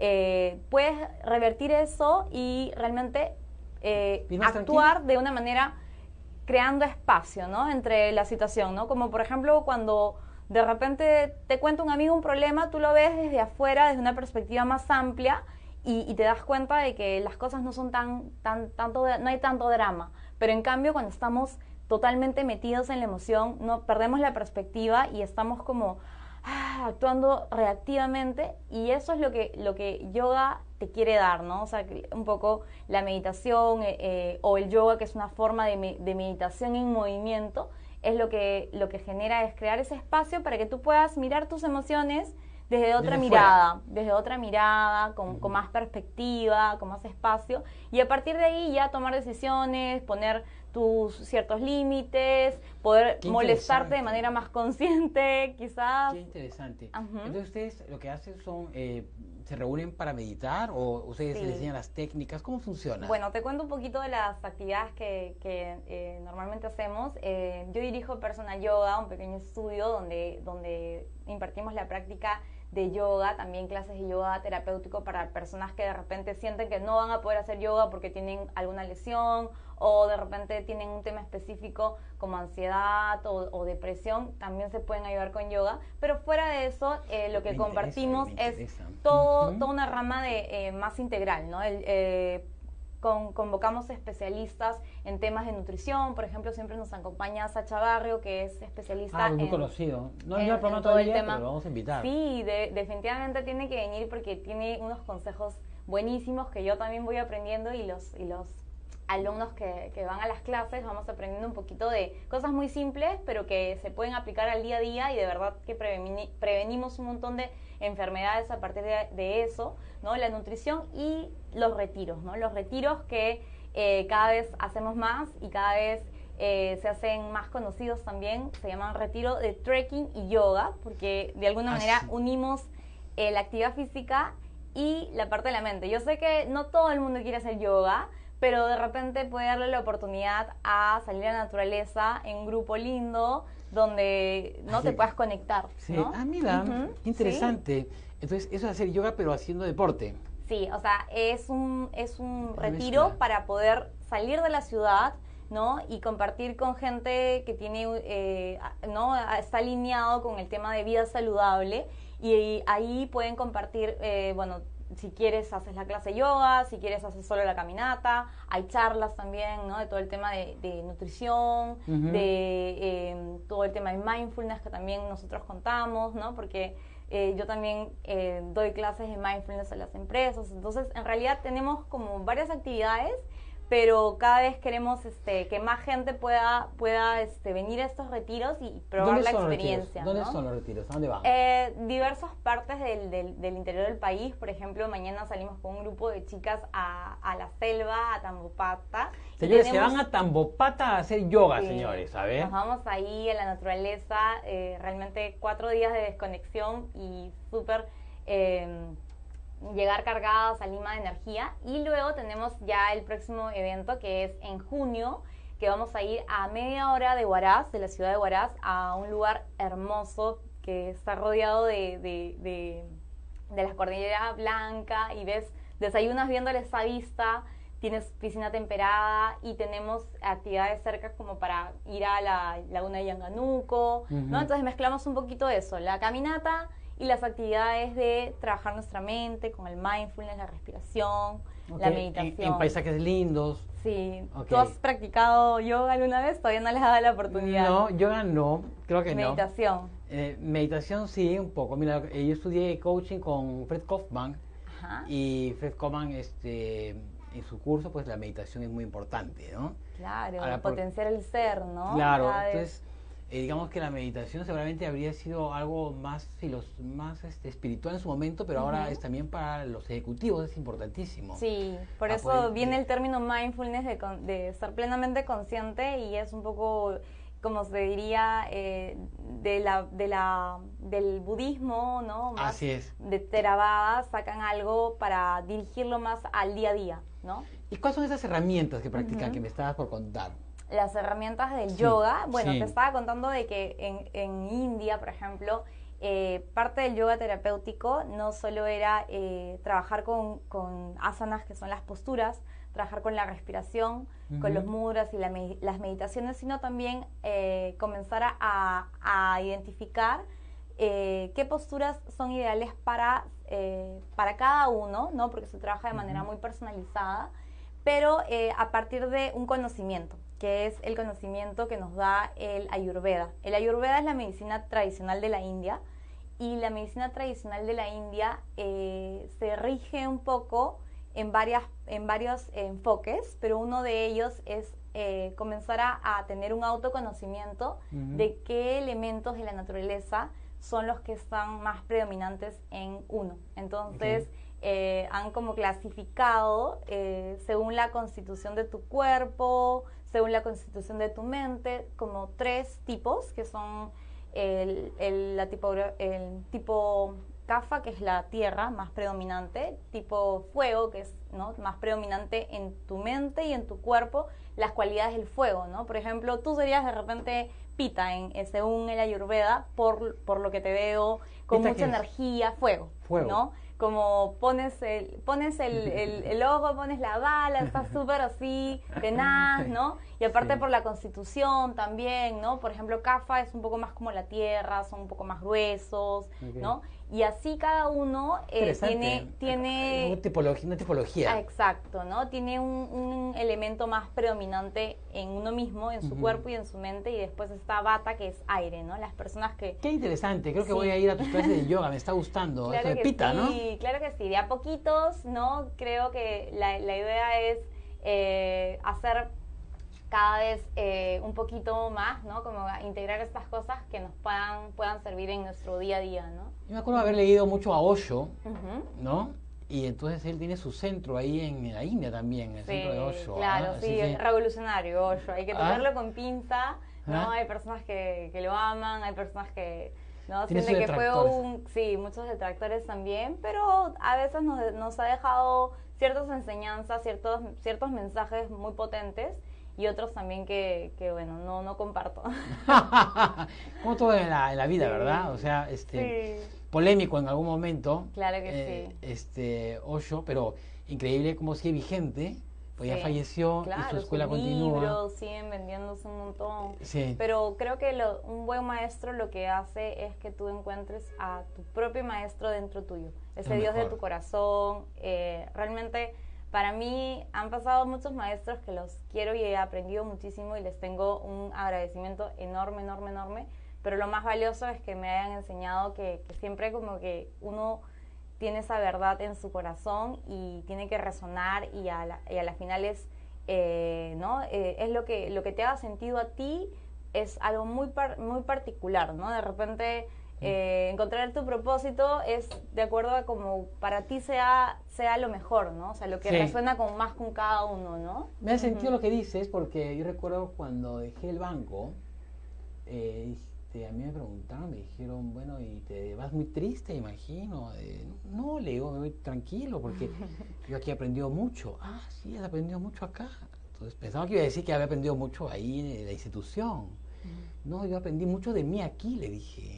eh, puedes revertir eso y realmente eh, ¿Y más actuar tranquilo? de una manera creando espacio, ¿no? Entre la situación, ¿no? Como por ejemplo cuando de repente te cuenta un amigo un problema, tú lo ves desde afuera, desde una perspectiva más amplia y, y te das cuenta de que las cosas no son tan, tan, tanto, no hay tanto drama. Pero en cambio cuando estamos totalmente metidos en la emoción, no perdemos la perspectiva y estamos como ah, actuando reactivamente y eso es lo que, lo que yoga te quiere dar, ¿no? O sea, un poco la meditación eh, eh, o el yoga, que es una forma de, me, de meditación en movimiento, es lo que, lo que genera es crear ese espacio para que tú puedas mirar tus emociones desde otra Desde mirada, fuera. desde otra mirada, con, uh-huh. con más perspectiva, con más espacio, y a partir de ahí ya tomar decisiones, poner tus ciertos límites, poder Qué molestarte de manera más consciente, quizás. Qué interesante. Uh-huh. Entonces ustedes lo que hacen son, eh, ¿se reúnen para meditar o ustedes Sí. les enseñan las técnicas? ¿Cómo funciona? Bueno, te cuento un poquito de las actividades que, que eh, normalmente hacemos. Eh, yo dirijo Personal Yoga, un pequeño estudio donde, donde impartimos la práctica de yoga, también clases de yoga terapéutico para personas que de repente sienten que no van a poder hacer yoga porque tienen alguna lesión o de repente tienen un tema específico como ansiedad o, o depresión, también se pueden ayudar con yoga, pero fuera de eso eh, lo que me compartimos interesa, me es interesa. todo, Uh-huh. toda una rama de eh, más integral, ¿no? El, eh, Con, convocamos especialistas en temas de nutrición, por ejemplo, siempre nos acompaña Sacha Barrio, que es especialista Ah, muy en, conocido. No en, es el programa en todo el todavía, tema. pero lo vamos a invitar. Sí, de, definitivamente tiene que venir porque tiene unos consejos buenísimos que yo también voy aprendiendo y los, y los alumnos que, que van a las clases vamos aprendiendo un poquito de cosas muy simples, pero que se pueden aplicar al día a día y de verdad que preveni- prevenimos un montón de enfermedades a partir de, de eso, ¿no? La nutrición y los retiros, ¿no? Los retiros que eh, cada vez hacemos más y cada vez eh, se hacen más conocidos también, se llaman retiro de trekking y yoga, porque de alguna Ah, manera sí. unimos eh, la actividad física y la parte de la mente. Yo sé que no todo el mundo quiere hacer yoga, pero de repente puede darle la oportunidad a salir a la naturaleza en un grupo lindo, donde no Así te que- puedas conectar, Sí. ¿no? Ah, mira, Ujú, qué interesante. Entonces, eso es hacer yoga, pero haciendo deporte. Sí, o sea, es un, es un Una retiro mezcla. para poder salir de la ciudad, ¿no? Y compartir con gente que tiene, eh, ¿no? Está alineado con el tema de vida saludable y ahí pueden compartir, eh, bueno, si quieres haces la clase de yoga, si quieres haces solo la caminata, hay charlas también, ¿no? De todo el tema de, de nutrición, Ujú. de eh, todo el tema de mindfulness que también nosotros contamos, ¿no? Porque eh, yo también eh, doy clases de mindfulness a las empresas, entonces en realidad tenemos como varias actividades, pero cada vez queremos este, que más gente pueda, pueda este, venir a estos retiros y probar ¿Dónde la son los experiencia, retiros? ¿Dónde ¿no? son los retiros? ¿A dónde van? Eh, diversas partes del, del, del interior del país, por ejemplo, mañana salimos con un grupo de chicas a, a la selva, a Tambopata. y Señores, se tenemos- van a Tambopata a hacer yoga, Sí, señores, a ver. Nos vamos ahí a la naturaleza, eh, realmente cuatro días de desconexión y súper eh, llegar cargadas a Lima de energía. Y luego tenemos ya el próximo evento que es en junio, que vamos a ir a media hora de Huaraz, de la ciudad de Huaraz, a un lugar hermoso que está rodeado de, de, de, de la cordillera blanca y ves, desayunas viéndole esa vista. Tienes piscina temperada y tenemos actividades cerca como para ir a la laguna de Yanganuco, Ujú. ¿no? Entonces mezclamos un poquito eso, la caminata y las actividades de trabajar nuestra mente con el mindfulness, la respiración, Ok, la en- meditación. En, paisajes lindos. Sí. Ok. ¿Tú has practicado yoga alguna vez? Todavía no les has dado la oportunidad. No, yoga no, creo que no. Meditación. Eh, meditación sí, un poco. Mira, eh, yo estudié coaching con Fred Kaufman Ajá. y Fred Kaufman, este, en su curso, pues la meditación es muy importante, ¿no? Claro, Ahora, por- potenciar el ser, ¿no? Claro, Cada vez. entonces, eh, digamos que la meditación seguramente habría sido algo más, filos- más este, espiritual en su momento, pero ahora Ujú. es también para los ejecutivos, es importantísimo. Sí, por Ah, eso pues, viene de- el término mindfulness de, con- de estar plenamente consciente y es un poco, como se diría, eh, de la, de la, del budismo, ¿no? Más Así es. de Theravada sacan algo para dirigirlo más al día a día, ¿no? ¿Y cuáles son esas herramientas que practican Ujú. que me estabas por contar? Las herramientas del Sí, yoga, bueno, sí. te estaba contando de que en, en India, por ejemplo, eh, parte del yoga terapéutico no solo era eh, trabajar con, con asanas, que son las posturas, trabajar con la respiración, uh-huh. con los mudras y la me las meditaciones, sino también eh, comenzar a, a identificar eh, qué posturas son ideales para, eh, para cada uno, ¿no? Porque se trabaja de manera uh-huh. muy personalizada, pero eh, a partir de un conocimiento, que es el conocimiento que nos da el Ayurveda. El Ayurveda es la medicina tradicional de la India, y la medicina tradicional de la India eh, se rige un poco en, varias, en varios enfoques, pero uno de ellos es eh, comenzar a, a tener un autoconocimiento uh-huh. de qué elementos de la naturaleza son los que están más predominantes en uno. Entonces, okay. eh, han como clasificado eh, según la constitución de tu cuerpo, según la constitución de tu mente, como tres tipos, que son el, el, la tipo, el tipo Kapha, que es la tierra más predominante, tipo fuego, que es, ¿no?, más predominante en tu mente y en tu cuerpo, las cualidades del fuego, ¿no? Por ejemplo, tú serías de repente Pitta, en, eh, según el Ayurveda, por, por lo que te veo, con mucha energía, fuego, fuego, ¿no? Como pones el, pones el, el, el ojo, pones la bala, estás súper así, tenaz, ¿no? Y aparte sí. por la constitución también, ¿no? Por ejemplo, Kapha es un poco más como la tierra, son un poco más gruesos, okay. ¿no? Y así cada uno eh, tiene... tiene una, tipología, una tipología. Ah, exacto, ¿no? Tiene un, un elemento más predominante en uno mismo, en su uh-huh. cuerpo y en su mente, y después está Vata, que es aire, ¿no? Las personas que... Qué interesante, creo que sí. voy a ir a tus clases de yoga, me está gustando. Claro Eso de que Pitta, sí, ¿no? Claro que sí, de a poquitos, ¿no? Creo que la, la idea es eh, hacer cada vez eh, un poquito más, ¿no? Como integrar estas cosas que nos puedan, puedan servir en nuestro día a día, ¿no? Yo me acuerdo de haber leído mucho a Osho, uh-huh. ¿no? Y entonces él tiene su centro ahí en la India también, el sí, centro de Osho. Claro, ¿ah? sí, que... es revolucionario Osho, hay que tomarlo ¿Ah? con pinza, ¿no? ¿Ah? Hay personas que, que lo aman, hay personas que... ¿no? Tiene Siente que fue detractores. un... Sí, muchos detractores también, pero a veces nos, nos ha dejado ciertas enseñanzas, ciertos, ciertos mensajes muy potentes, y otros también que, que bueno, no, no comparto. Como todo en la, en la vida, sí. ¿verdad? O sea, este sí. polémico en algún momento. Claro que eh, sí. Este, Osho, pero increíble cómo sigue vigente. Pues sí. ya falleció claro, y su escuela sus continúa. Libros siguen vendiéndose un montón. Sí. Pero creo que lo, un buen maestro lo que hace es que tú encuentres a tu propio maestro dentro tuyo. Ese Dios de tu corazón. Eh, realmente... Para mí han pasado muchos maestros que los quiero y he aprendido muchísimo y les tengo un agradecimiento enorme, enorme, enorme, pero lo más valioso es que me hayan enseñado que, que siempre como que uno tiene esa verdad en su corazón y tiene que resonar y a la, y a la final es, eh, ¿no? Eh, es lo que, lo que te haga sentido a ti, es algo muy, par, muy particular, ¿no? De repente... Eh, encontrar tu propósito es de acuerdo a como para ti sea sea lo mejor, ¿no? O sea, lo que sí. resuena con más con cada uno, ¿no? Me ha sentido uh-huh. lo que dices, porque yo recuerdo cuando dejé el banco, eh, este, a mí me preguntaron, me dijeron, bueno, ¿y te vas muy triste, imagino? Eh, no, le digo, me voy tranquilo, porque yo aquí he aprendido mucho. Ah, sí, has aprendido mucho acá. Entonces pensaba que iba a decir que había aprendido mucho ahí en la institución. Uh-huh. No, yo aprendí mucho de mí aquí, le dije.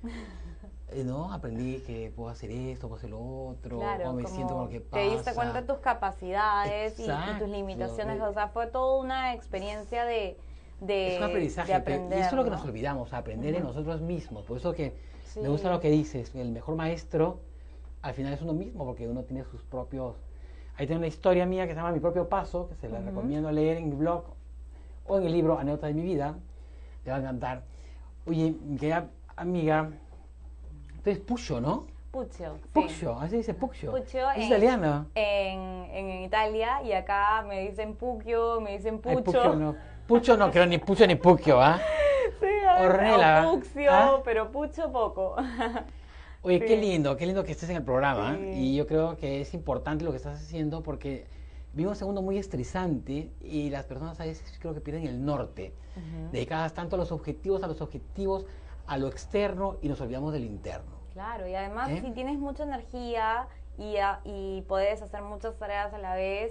No, aprendí que puedo hacer esto, puedo hacer lo otro, claro, o me siento con lo que pasa. Te diste cuenta de tus capacidades y, y tus limitaciones, o sea, fue toda una experiencia de, de, es un aprendizaje, de aprender, y eso es lo que ¿no? nos olvidamos, aprender uh-huh. en nosotros mismos. Por eso que sí. me gusta lo que dices, el mejor maestro al final es uno mismo, porque uno tiene sus propios... Ahí tengo una historia mía que se llama Mi Propio Paso, que se la uh-huh. recomiendo leer en mi blog o en el libro Anécdotas de mi vida, te va a encantar. Oye, que amiga, entonces Puccio, ¿no? Puccio, sí. Puccio, así dice Puccio. Puccio es en, italiano. En, en Italia, y acá me dicen Puccio, me dicen Puccio. Ay, Puccio no, Puccio no creo ni Puccio ni Puccio, ¿ah? ¿eh? Sí, Ornella. O Puccio, ¿ah? Pero Puccio poco. Oye, sí. qué lindo, qué lindo que estés en el programa. Sí. Y yo creo que es importante lo que estás haciendo porque vivimos un mundo muy estresante y las personas a veces creo que pierden el norte. Uh-huh. Dedicadas tanto a los objetivos, a los objetivos, a lo externo y nos olvidamos del interno. Claro, y además ¿Eh? si tienes mucha energía y, a, y puedes hacer muchas tareas a la vez,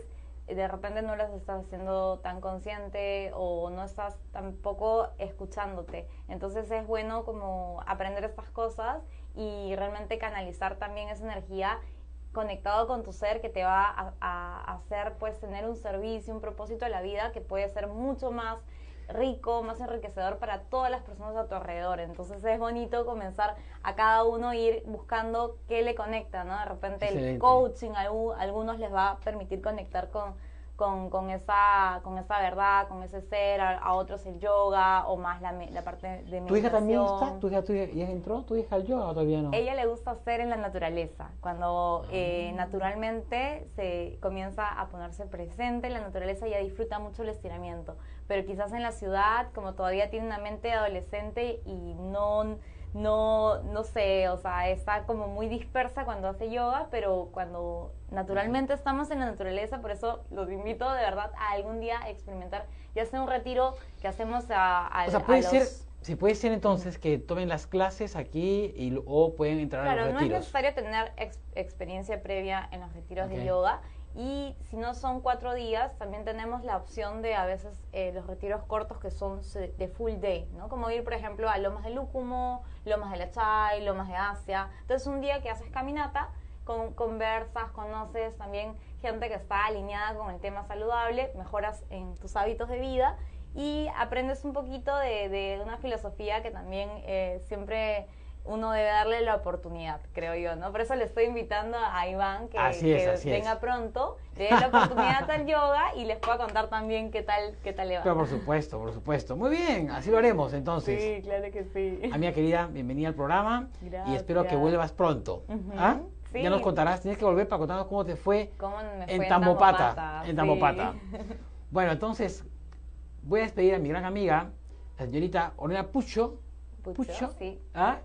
de repente no las estás haciendo tan consciente o no estás tampoco escuchándote. Entonces es bueno como aprender estas cosas y realmente canalizar también esa energía conectado con tu ser, que te va a, a hacer pues tener un servicio, un propósito a la vida que puede ser mucho más rico, más enriquecedor para todas las personas a tu alrededor. Entonces es bonito comenzar a cada uno ir buscando qué le conecta, ¿no? De repente Excelente. El coaching a algunos les va a permitir conectar con, con, con, esa, con esa verdad, con ese ser, a, a otros el yoga o más la, la parte de meditación. ¿Tu hija también está? ¿Tu hija, tu hija ya entró? ¿Tu hija al yoga o todavía no? Ella le gusta hacer en la naturaleza, cuando eh, naturalmente se comienza a ponerse presente en la naturaleza, ella disfruta mucho el estiramiento, pero quizás en la ciudad, como todavía tiene una mente de adolescente y no, no, no sé, o sea, está como muy dispersa cuando hace yoga, pero cuando naturalmente estamos en la naturaleza, por eso los invito de verdad a algún día a experimentar, ya sea un retiro que hacemos a, a, o sea, puede a los... ser, sí, puede ser entonces que tomen las clases aquí y, o pueden entrar Claro, a los no retiros. es necesario tener ex experiencia previa en los retiros Okay. de yoga. Y si no son cuatro días, también tenemos la opción de a veces eh, los retiros cortos que son de full day, ¿no? Como ir, por ejemplo, a Lomas de Lúcumo, Lomas de la Chay, Lomas de Asia. Entonces, un día que haces caminata, con, conversas, conoces también gente que está alineada con el tema saludable, mejoras en tus hábitos de vida y aprendes un poquito de, de una filosofía que también eh, siempre uno debe darle la oportunidad, creo yo, ¿no? Por eso le estoy invitando a Iván que, Así es, que así venga es. pronto, le dé la oportunidad al yoga y les pueda contar también qué tal, qué tal le va. Pero por supuesto, por supuesto. Muy bien, así lo haremos entonces. Sí, claro que sí. Amiga querida, bienvenida al programa. Gracias. Y espero que vuelvas pronto. Uh-huh. ¿Ah? Sí. Ya nos contarás, tienes que volver para contarnos cómo te fue, ¿Cómo me fue en en Tambopata. Tambopata? En Sí. Tambopata. Bueno, entonces voy a despedir a mi gran amiga, la señorita Ornella Pucho. Pucho, Pucho, sí. ¿ah?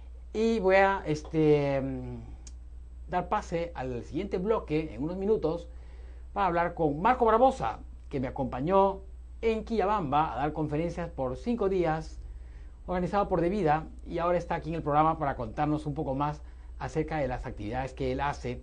Y voy a este, dar pase al siguiente bloque en unos minutos para hablar con Marco Barbosa, que me acompañó en Quillabamba a dar conferencias por cinco días, organizado por Devida, y ahora está aquí en el programa para contarnos un poco más acerca de las actividades que él hace,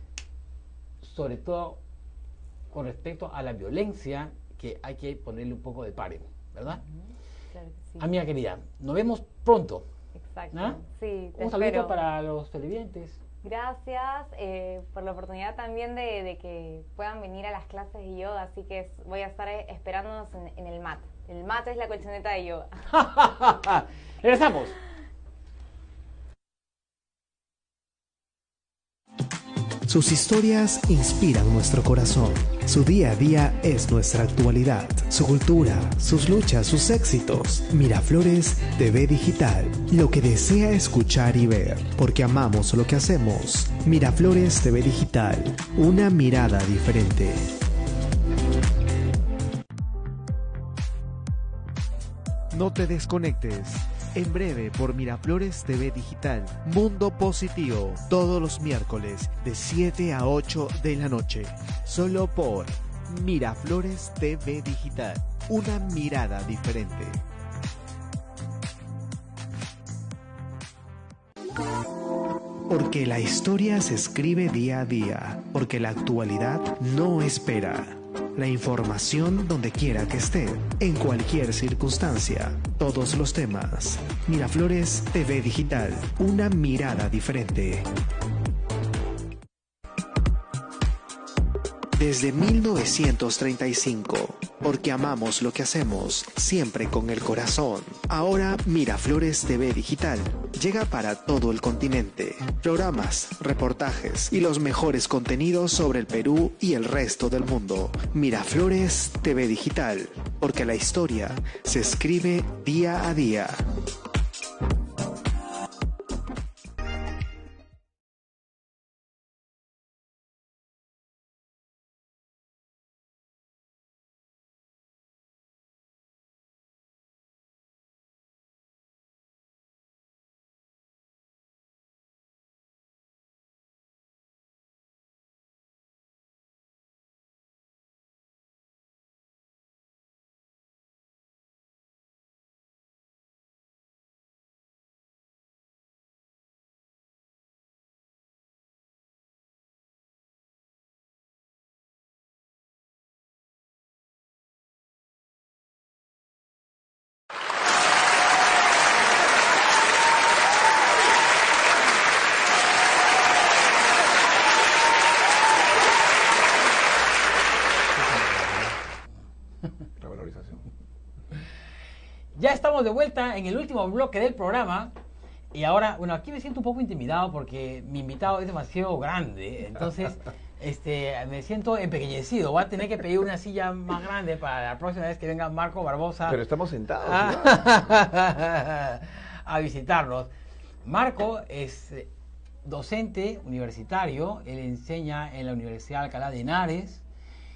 sobre todo con respecto a la violencia, que hay que ponerle un poco de pare, ¿verdad? Uh-huh. Claro que sí. Amiga querida, nos vemos pronto. Exacto. ¿Ah? Sí, te Un saludito espero. para los televidentes. Gracias eh, por la oportunidad también de, de que puedan venir a las clases de yoga, así que es- voy a estar eh, esperándonos en, en el mat. El mat es la colchoneta de yoga. Regresamos. Sus historias inspiran nuestro corazón. Su día a día es nuestra actualidad. Su cultura, sus luchas, sus éxitos. Miraflores T V Digital. Lo que desea escuchar y ver. Porque amamos lo que hacemos. Miraflores T V Digital. Una mirada diferente. No te desconectes. En breve por Miraflores T V Digital, Mundo Positivo, todos los miércoles de siete a ocho de la noche. Solo por Miraflores T V Digital, una mirada diferente. Porque la historia se escribe día a día, porque la actualidad no espera. La información donde quiera que esté, en cualquier circunstancia, todos los temas. Miraflores T V Digital, una mirada diferente. Desde mil novecientos treinta y cinco, porque amamos lo que hacemos, siempre con el corazón. Ahora Miraflores T V Digital llega para todo el continente. Programas, reportajes y los mejores contenidos sobre el Perú y el resto del mundo. Miraflores T V Digital, porque la historia se escribe día a día. valorización. Ya estamos de vuelta en el último bloque del programa. Y ahora, bueno, aquí me siento un poco intimidado porque mi invitado es demasiado grande. Entonces, este, me siento empequeñecido. Voy a tener que pedir una silla más grande para la próxima vez que venga Marco Barbosa. Pero estamos sentados. a, a visitarnos. Marco es docente universitario. Él enseña en la Universidad de Alcalá de Henares.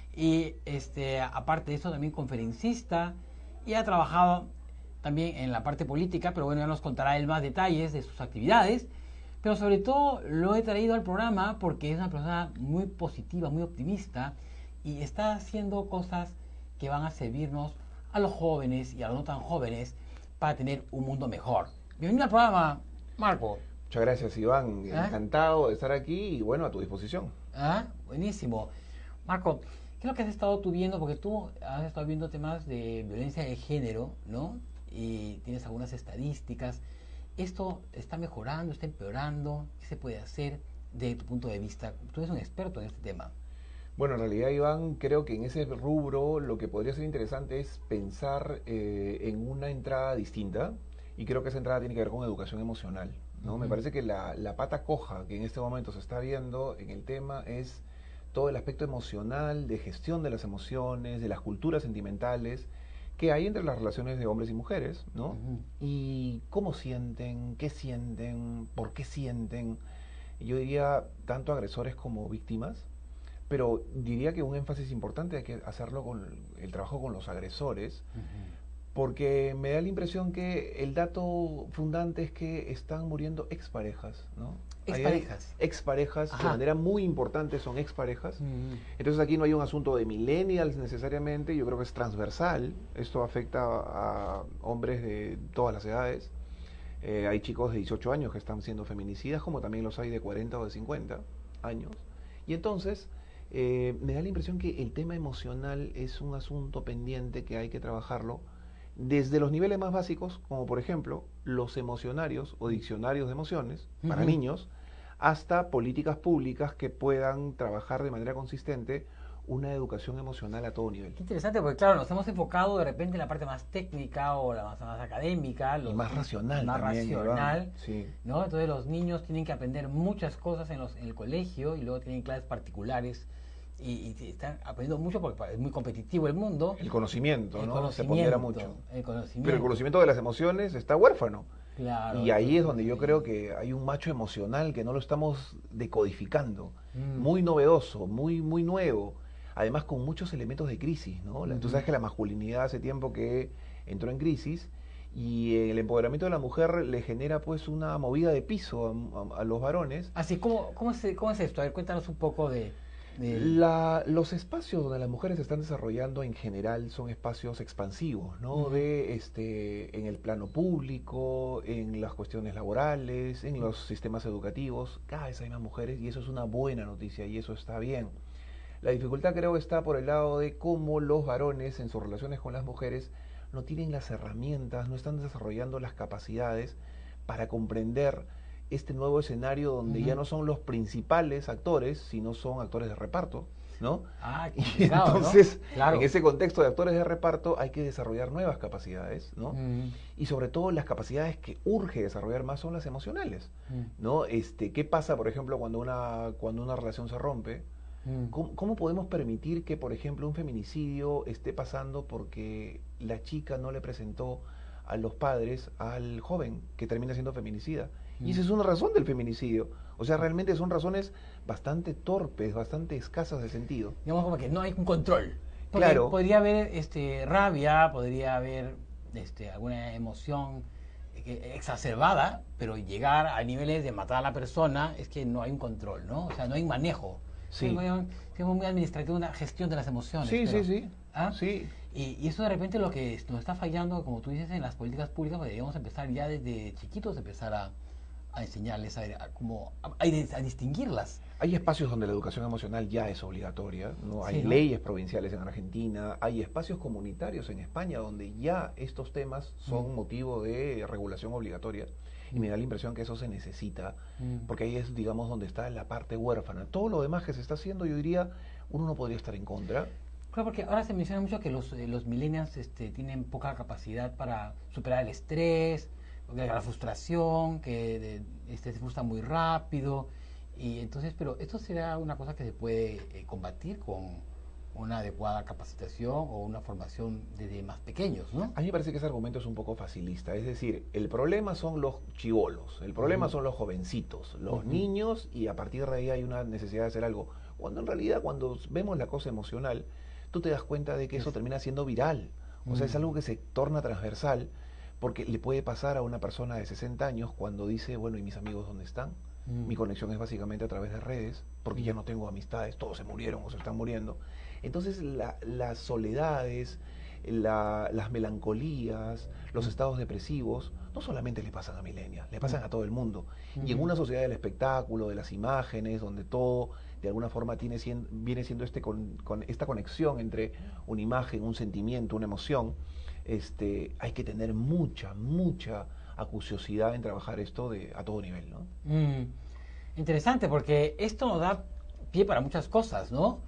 Y este, aparte de eso, también conferencista. Y ha trabajado también en la parte política, pero bueno, ya nos contará él más detalles de sus actividades, pero sobre todo lo he traído al programa porque es una persona muy positiva, muy optimista y está haciendo cosas que van a servirnos a los jóvenes y a los no tan jóvenes para tener un mundo mejor. Bienvenido al programa, Marco. Muchas gracias, Iván. ¿Ah? Encantado de estar aquí y bueno, a tu disposición. Ah, buenísimo. Marco, ¿qué es lo que has estado tú viendo? Porque tú has estado viendo temas de violencia de género, ¿no? Y tienes algunas estadísticas. ¿Esto está mejorando, está empeorando? ¿Qué se puede hacer desde tu punto de vista? Tú eres un experto en este tema. Bueno, en realidad, Iván, creo que en ese rubro lo que podría ser interesante es pensar eh, en una entrada distinta, y creo que esa entrada tiene que ver con educación emocional, ¿no? Uh-huh. Me parece que la, la pata coja que en este momento se está viendo en el tema es todo el aspecto emocional, de gestión de las emociones, de las culturas sentimentales que hay entre las relaciones de hombres y mujeres, ¿no? Uh-huh. Y cómo sienten, qué sienten, por qué sienten. Yo diría tanto agresores como víctimas, pero diría que un énfasis importante hay que hacerlo con el trabajo con los agresores, uh-huh. porque me da la impresión que el dato fundante es que están muriendo exparejas, ¿no? Exparejas. Exparejas, de manera muy importante son exparejas. Mm. Entonces aquí no hay un asunto de millennials necesariamente, yo creo que es transversal. Esto afecta a hombres de todas las edades. Eh, hay chicos de dieciocho años que están siendo feminicidas, como también los hay de cuarenta o de cincuenta años. Y entonces eh, me da la impresión que el tema emocional es un asunto pendiente que hay que trabajarlo desde los niveles más básicos, como por ejemplo los emocionarios o diccionarios de emociones para uh-huh. niños, hasta políticas públicas que puedan trabajar de manera consistente una educación emocional a todo nivel. Qué interesante, porque claro, nos hemos enfocado de repente en la parte más técnica o la más, más académica. Los, y más racional Más también, racional, sí. ¿no? Entonces los niños tienen que aprender muchas cosas en, los, en el colegio y luego tienen clases particulares y, y están aprendiendo mucho porque es muy competitivo el mundo. El conocimiento, el ¿no? Conocimiento, se pondera mucho. El conocimiento. Pero el conocimiento de las emociones está huérfano. Claro, y ahí es donde yo creo que hay un macho emocional que no lo estamos decodificando, mm. muy novedoso, muy muy nuevo, además con muchos elementos de crisis, ¿no? Mm-hmm. Tú sabes que la masculinidad hace tiempo que entró en crisis y el empoderamiento de la mujer le genera pues una movida de piso a, a, a los varones. Así, ¿cómo, cómo, es, ¿cómo es esto? A ver, cuéntanos un poco de... La, los espacios donde las mujeres se están desarrollando en general son espacios expansivos, ¿no? Uh-huh. De este, en el plano público, en las cuestiones laborales, en los sistemas educativos, cada vez hay más mujeres y eso es una buena noticia y eso está bien. La dificultad creo está por el lado de cómo los varones en sus relaciones con las mujeres no tienen las herramientas, no están desarrollando las capacidades para comprender este nuevo escenario donde uh-huh. ya no son los principales actores, sino son actores de reparto, ¿no? Ah, y entonces, ¿no? Claro. En ese contexto de actores de reparto hay que desarrollar nuevas capacidades, ¿no? Uh-huh. Y sobre todo las capacidades que urge desarrollar más son las emocionales, uh-huh. ¿no? Este, ¿qué pasa, por ejemplo, cuando una, cuando una relación se rompe? Uh-huh. ¿Cómo, ¿Cómo podemos permitir que, por ejemplo, un feminicidio esté pasando porque la chica no le presentó a los padres al joven que termina siendo feminicida? Y esa es una razón del feminicidio. O sea, realmente son razones bastante torpes, bastante escasas de sentido. Digamos como que no hay un control. Porque claro. Podría haber este, rabia, podría haber este, alguna emoción exacerbada, pero llegar a niveles de matar a la persona es que no hay un control, ¿no? O sea, no hay manejo. Sí. Es muy administrativo, una gestión de las emociones. Sí, pero, sí, sí. ¿ah? sí. Y, y eso de repente lo que nos está fallando, como tú dices, en las políticas públicas, pues deberíamos empezar ya desde chiquitos, empezar a a enseñarles a, a, como, a, a distinguirlas. Hay espacios donde la educación emocional ya es obligatoria, ¿no? Hay sí, ¿no? leyes provinciales en Argentina, hay espacios comunitarios en España donde ya estos temas son mm. motivo de regulación obligatoria y me da la impresión que eso se necesita mm. porque ahí es, digamos, donde está la parte huérfana. Todo lo demás que se está haciendo, yo diría, uno no podría estar en contra. Claro, porque ahora se menciona mucho que los, eh, los millennials este, tienen poca capacidad para superar el estrés, la frustración, que de, este, se frustra muy rápido. Y entonces, pero esto será una cosa que se puede eh, combatir con una adecuada capacitación o una formación desde más pequeños, ¿no? A mí me parece que ese argumento es un poco facilista. Es decir, el problema son los chibolos, el problema uh-huh. son los jovencitos, los uh-huh. niños, y a partir de ahí hay una necesidad de hacer algo. Cuando en realidad, cuando vemos la cosa emocional, tú te das cuenta de que eso termina siendo viral. O sea, es algo que se torna transversal, porque le puede pasar a una persona de sesenta años cuando dice, bueno, ¿y mis amigos dónde están? Mm. Mi conexión es básicamente a través de redes, porque mm. ya no tengo amistades, todos se murieron o se están muriendo. Entonces, la, las soledades, la, las melancolías, los estados depresivos, no solamente le pasan a millennials, le pasan mm. a todo el mundo. Mm. Y en una sociedad del espectáculo, de las imágenes, donde todo de alguna forma tiene, viene siendo este con, con esta conexión entre una imagen, un sentimiento, una emoción, este, hay que tener mucha, mucha acuciosidad en trabajar esto de, a todo nivel, ¿no? Mm, interesante, porque esto nos da pie para muchas cosas, ¿no?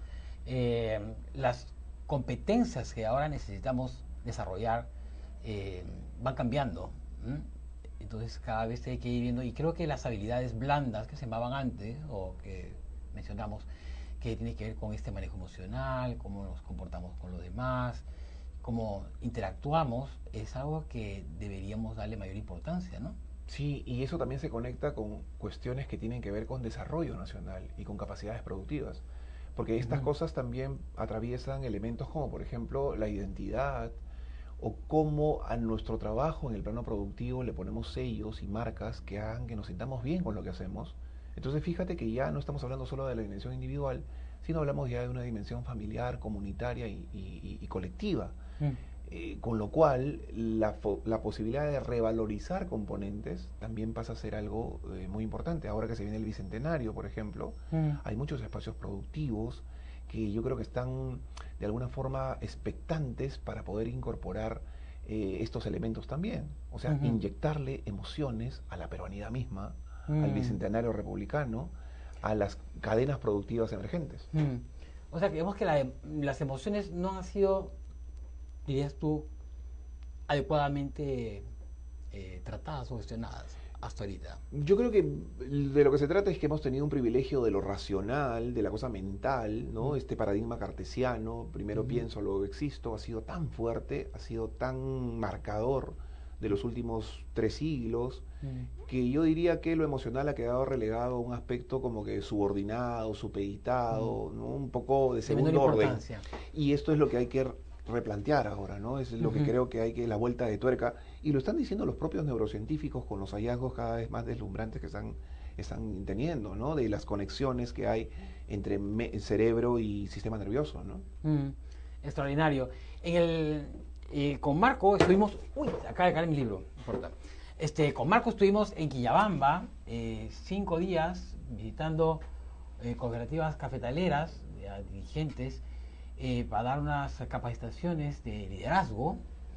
Eh, las competencias que ahora necesitamos desarrollar eh, van cambiando. ¿m? Entonces cada vez hay que ir viendo, y creo que las habilidades blandas que se llamaban antes, o que mencionamos, que tiene que ver con este manejo emocional, cómo nos comportamos con los demás, cómo interactuamos, es algo que deberíamos darle mayor importancia, ¿no? Sí, y eso también se conecta con cuestiones que tienen que ver con desarrollo nacional y con capacidades productivas, porque estas uh-huh. cosas también atraviesan elementos como, por ejemplo, la identidad, o cómo a nuestro trabajo en el plano productivo le ponemos sellos y marcas que hagan que nos sintamos bien con lo que hacemos. Entonces fíjate que ya no estamos hablando solo de la dimensión individual, sino hablamos ya de una dimensión familiar, comunitaria y, y, y colectiva. Mm. Eh, con lo cual, la, la posibilidad de revalorizar componentes también pasa a ser algo eh, muy importante. Ahora que se viene el Bicentenario, por ejemplo, mm. hay muchos espacios productivos que yo creo que están de alguna forma expectantes para poder incorporar eh, estos elementos también. O sea, uh-huh. inyectarle emociones a la peruanidad misma, mm. al Bicentenario republicano, a las cadenas productivas emergentes. Mm. O sea, que vemos que la, las emociones no han sido, dirías tú, adecuadamente eh, tratadas o gestionadas hasta ahorita. Yo creo que de lo que se trata es que hemos tenido un privilegio de lo racional, de la cosa mental, ¿no? Mm. Este paradigma cartesiano, primero mm. pienso, luego existo, ha sido tan fuerte, ha sido tan marcador de los últimos tres siglos, mm. que yo diría que lo emocional ha quedado relegado a un aspecto como que subordinado, supeditado, mm. ¿no? Un poco de segundo orden. Y esto es lo que hay que replantear ahora, ¿no? Es lo uh-huh. que creo que hay que, la vuelta de tuerca, y lo están diciendo los propios neurocientíficos con los hallazgos cada vez más deslumbrantes que están, están teniendo, ¿no? De las conexiones que hay entre me, cerebro y sistema nervioso, ¿no? Mm. Extraordinario. En el Eh, con Marco estuvimos, uy, acaba de caer mi libro, no importa. Este, con Marco estuvimos en Quillabamba eh, cinco días visitando eh, cooperativas cafetaleras, eh, dirigentes, eh, para dar unas capacitaciones de liderazgo,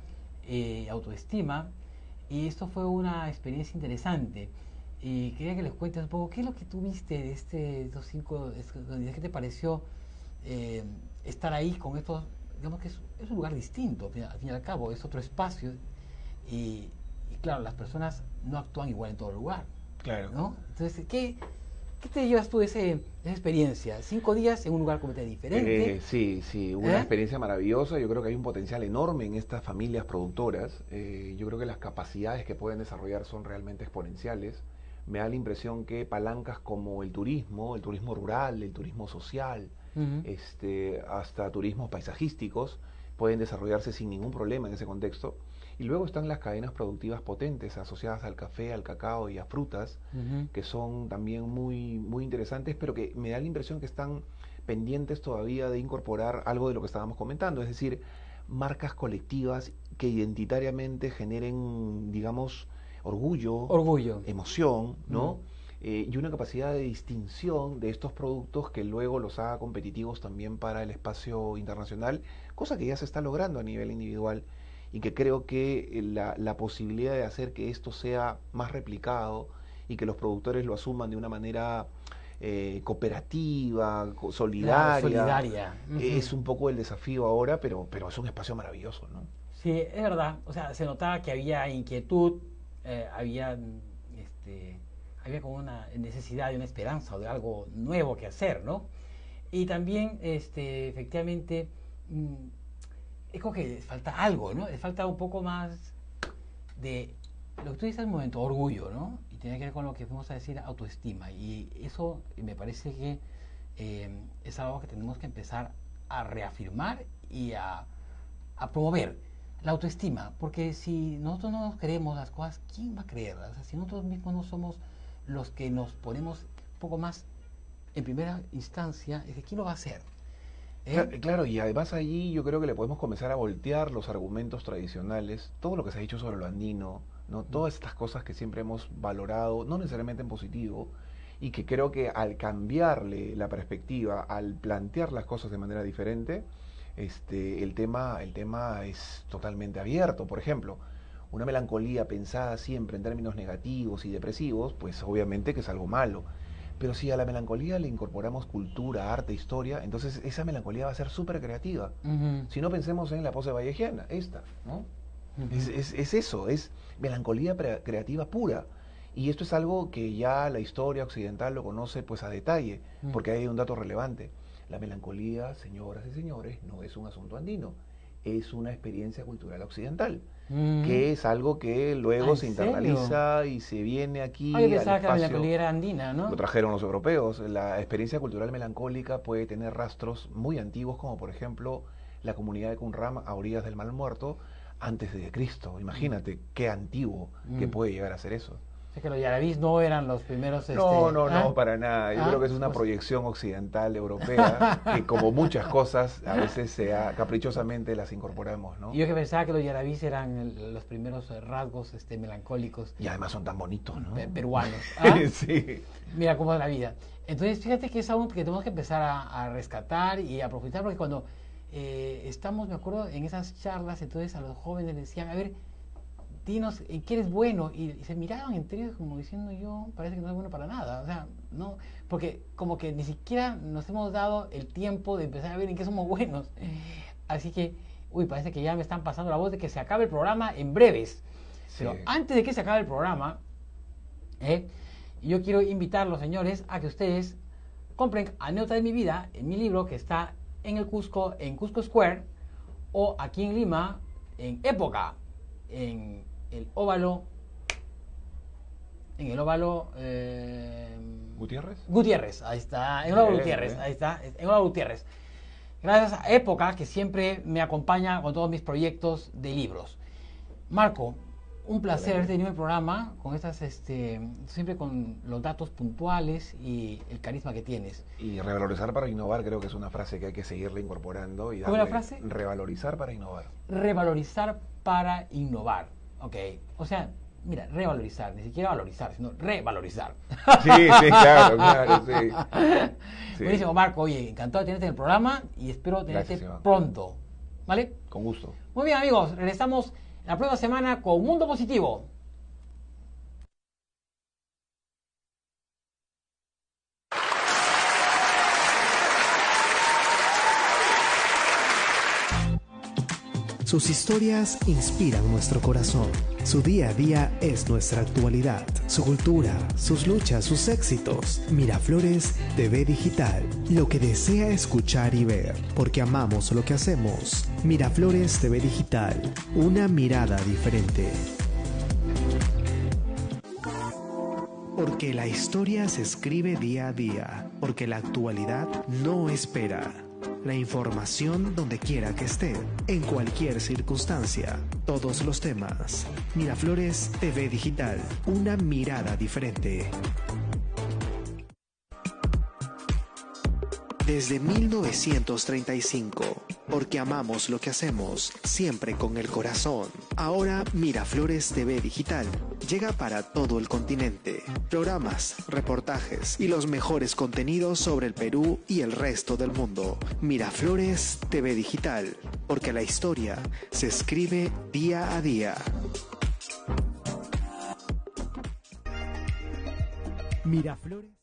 eh, autoestima, y esto fue una experiencia interesante. Y quería que les cuentes un poco qué es lo que tú viste de este, estos cinco, qué te pareció eh, estar ahí con estos. Digamos que es, es un lugar distinto, al fin y al cabo, es otro espacio, y, y claro, las personas no actúan igual en todo lugar. Claro. ¿No? Entonces, ¿qué, qué te llevas tú de, ese, de esa experiencia? Cinco días en un lugar completamente diferente. Eh, sí, sí, una ¿Eh? experiencia maravillosa. Yo creo que hay un potencial enorme en estas familias productoras. Eh, yo creo que las capacidades que pueden desarrollar son realmente exponenciales. Me da la impresión que palancas como el turismo, el turismo rural, el turismo social, Uh-huh. este, hasta turismos paisajísticos pueden desarrollarse sin ningún problema en ese contexto. Y luego están las cadenas productivas potentes asociadas al café, al cacao y a frutas, uh-huh. que son también muy, muy interesantes, pero que me da la impresión que están pendientes todavía de incorporar algo de lo que estábamos comentando, es decir, marcas colectivas que identitariamente generen, digamos, orgullo, orgullo. emoción, ¿no? Uh-huh. Eh, y una capacidad de distinción de estos productos que luego los haga competitivos también para el espacio internacional, cosa que ya se está logrando a nivel individual, y que creo que la, la posibilidad de hacer que esto sea más replicado y que los productores lo asuman de una manera eh, cooperativa, co- solidaria. Claro, solidaria. Ujú. Es un poco el desafío ahora, pero, pero es un espacio maravilloso, ¿no? Sí, es verdad. O sea, se notaba que había inquietud, eh, había, este, había como una necesidad de una esperanza o de algo nuevo que hacer, ¿no? Y también, este, efectivamente, mmm, es como que les falta algo, ¿no? Les falta un poco más de lo que tú dices en un momento, orgullo, ¿no? Y tiene que ver con lo que fuimos a decir, autoestima. Y eso me parece que eh, es algo que tenemos que empezar a reafirmar y a, a promover. La autoestima, porque si nosotros no nos creemos las cosas, ¿quién va a creerlas? O sea, si nosotros mismos no somos los que nos ponemos un poco más en primera instancia, ¿quién lo va a hacer? ¿Eh? Claro, claro, y además allí yo creo que le podemos comenzar a voltear los argumentos tradicionales, todo lo que se ha dicho sobre lo andino, ¿no? Todas estas cosas que siempre hemos valorado, no necesariamente en positivo, y que creo que al cambiarle la perspectiva, al plantear las cosas de manera diferente, este, el tema, el tema es totalmente abierto. Por ejemplo, una melancolía pensada siempre en términos negativos y depresivos, pues obviamente que es algo malo. Pero si a la melancolía le incorporamos cultura, arte, historia, entonces esa melancolía va a ser súper creativa. Uh-huh. Si no, pensemos en la pose vallejiana, esta, ¿no? Uh-huh. Es, es, es eso, es melancolía creativa pura. Y esto es algo que ya la historia occidental lo conoce pues a detalle, uh-huh. porque hay un dato relevante. La melancolía, señoras y señores, no es un asunto andino, es una experiencia cultural occidental, mm. que es algo que luego se internaliza serio? y se viene aquí Ay, al pensaba espacio. Que la melancolía era andina, ¿no? Lo trajeron los europeos. La experiencia cultural melancólica puede tener rastros muy antiguos, como por ejemplo la comunidad de Qumran a orillas del Mar Muerto antes de Cristo. Imagínate mm. qué antiguo mm. que puede llegar a ser eso. O sea que los yarabís no eran los primeros... No, este... no, no, ¿Ah? para nada. Yo ¿Ah? creo que es una pues... proyección occidental europea que, como muchas cosas, a veces sea, caprichosamente las incorporamos, ¿no? Yo que pensaba que los yarabís eran el, los primeros rasgos este, melancólicos. Y además son tan bonitos, ¿no? Pe peruanos. ¿Ah? Sí. Mira cómo es la vida. Entonces, fíjate que es algo que tenemos que empezar a, a rescatar y a aprovechar, porque cuando eh, estamos, me acuerdo, en esas charlas, entonces a los jóvenes les decían, a ver... dinos en qué eres bueno, y, y se miraban entre ellos como diciendo, yo parece que no es bueno para nada, o sea, no, porque como que ni siquiera nos hemos dado el tiempo de empezar a ver en qué somos buenos, así que, uy, parece que ya me están pasando la voz de que se acabe el programa en breves, sí. Pero antes de que se acabe el programa, eh, yo quiero invitarlos, señores, a que ustedes compren Anécdota de mi vida, en mi libro que está en el Cusco, en Cusco Square, o aquí en Lima, en Época, en el óvalo en el óvalo eh, Gutiérrez Gutiérrez, ahí está, en el óvalo Gutiérrez, ahí está, en el óvalo Gutiérrez. Gracias a Época, que siempre me acompaña con todos mis proyectos de libros. Marco, un placer haberte tenido en el programa, con estas, este, siempre con los datos puntuales y el carisma que tienes. Y revalorizar para innovar creo que es una frase que hay que seguirle incorporando. Y darle, ¿Cómo es la frase? Revalorizar para innovar. Revalorizar para innovar. Ok, o sea, mira, revalorizar, ni siquiera valorizar, sino revalorizar. Sí, sí, claro, claro, sí. sí. Buenísimo, Marco, oye, encantado de tenerte en el programa y espero tenerte Gracias, pronto, ¿vale? Con gusto. Muy bien, amigos, regresamos la próxima semana con Mundo Positivo. Sus historias inspiran nuestro corazón. Su día a día es nuestra actualidad. Su cultura, sus luchas, sus éxitos. Miraflores T V Digital. Lo que desea escuchar y ver. Porque amamos lo que hacemos. Miraflores T V Digital. Una mirada diferente. Porque la historia se escribe día a día. Porque la actualidad no espera. La información donde quiera que esté, en cualquier circunstancia, todos los temas. Miraflores T V Digital, una mirada diferente. Desde mil novecientos treinta y cinco, porque amamos lo que hacemos, siempre con el corazón. Ahora Miraflores T V Digital llega para todo el continente. Programas, reportajes y los mejores contenidos sobre el Perú y el resto del mundo. Miraflores T V Digital, porque la historia se escribe día a día. Miraflores.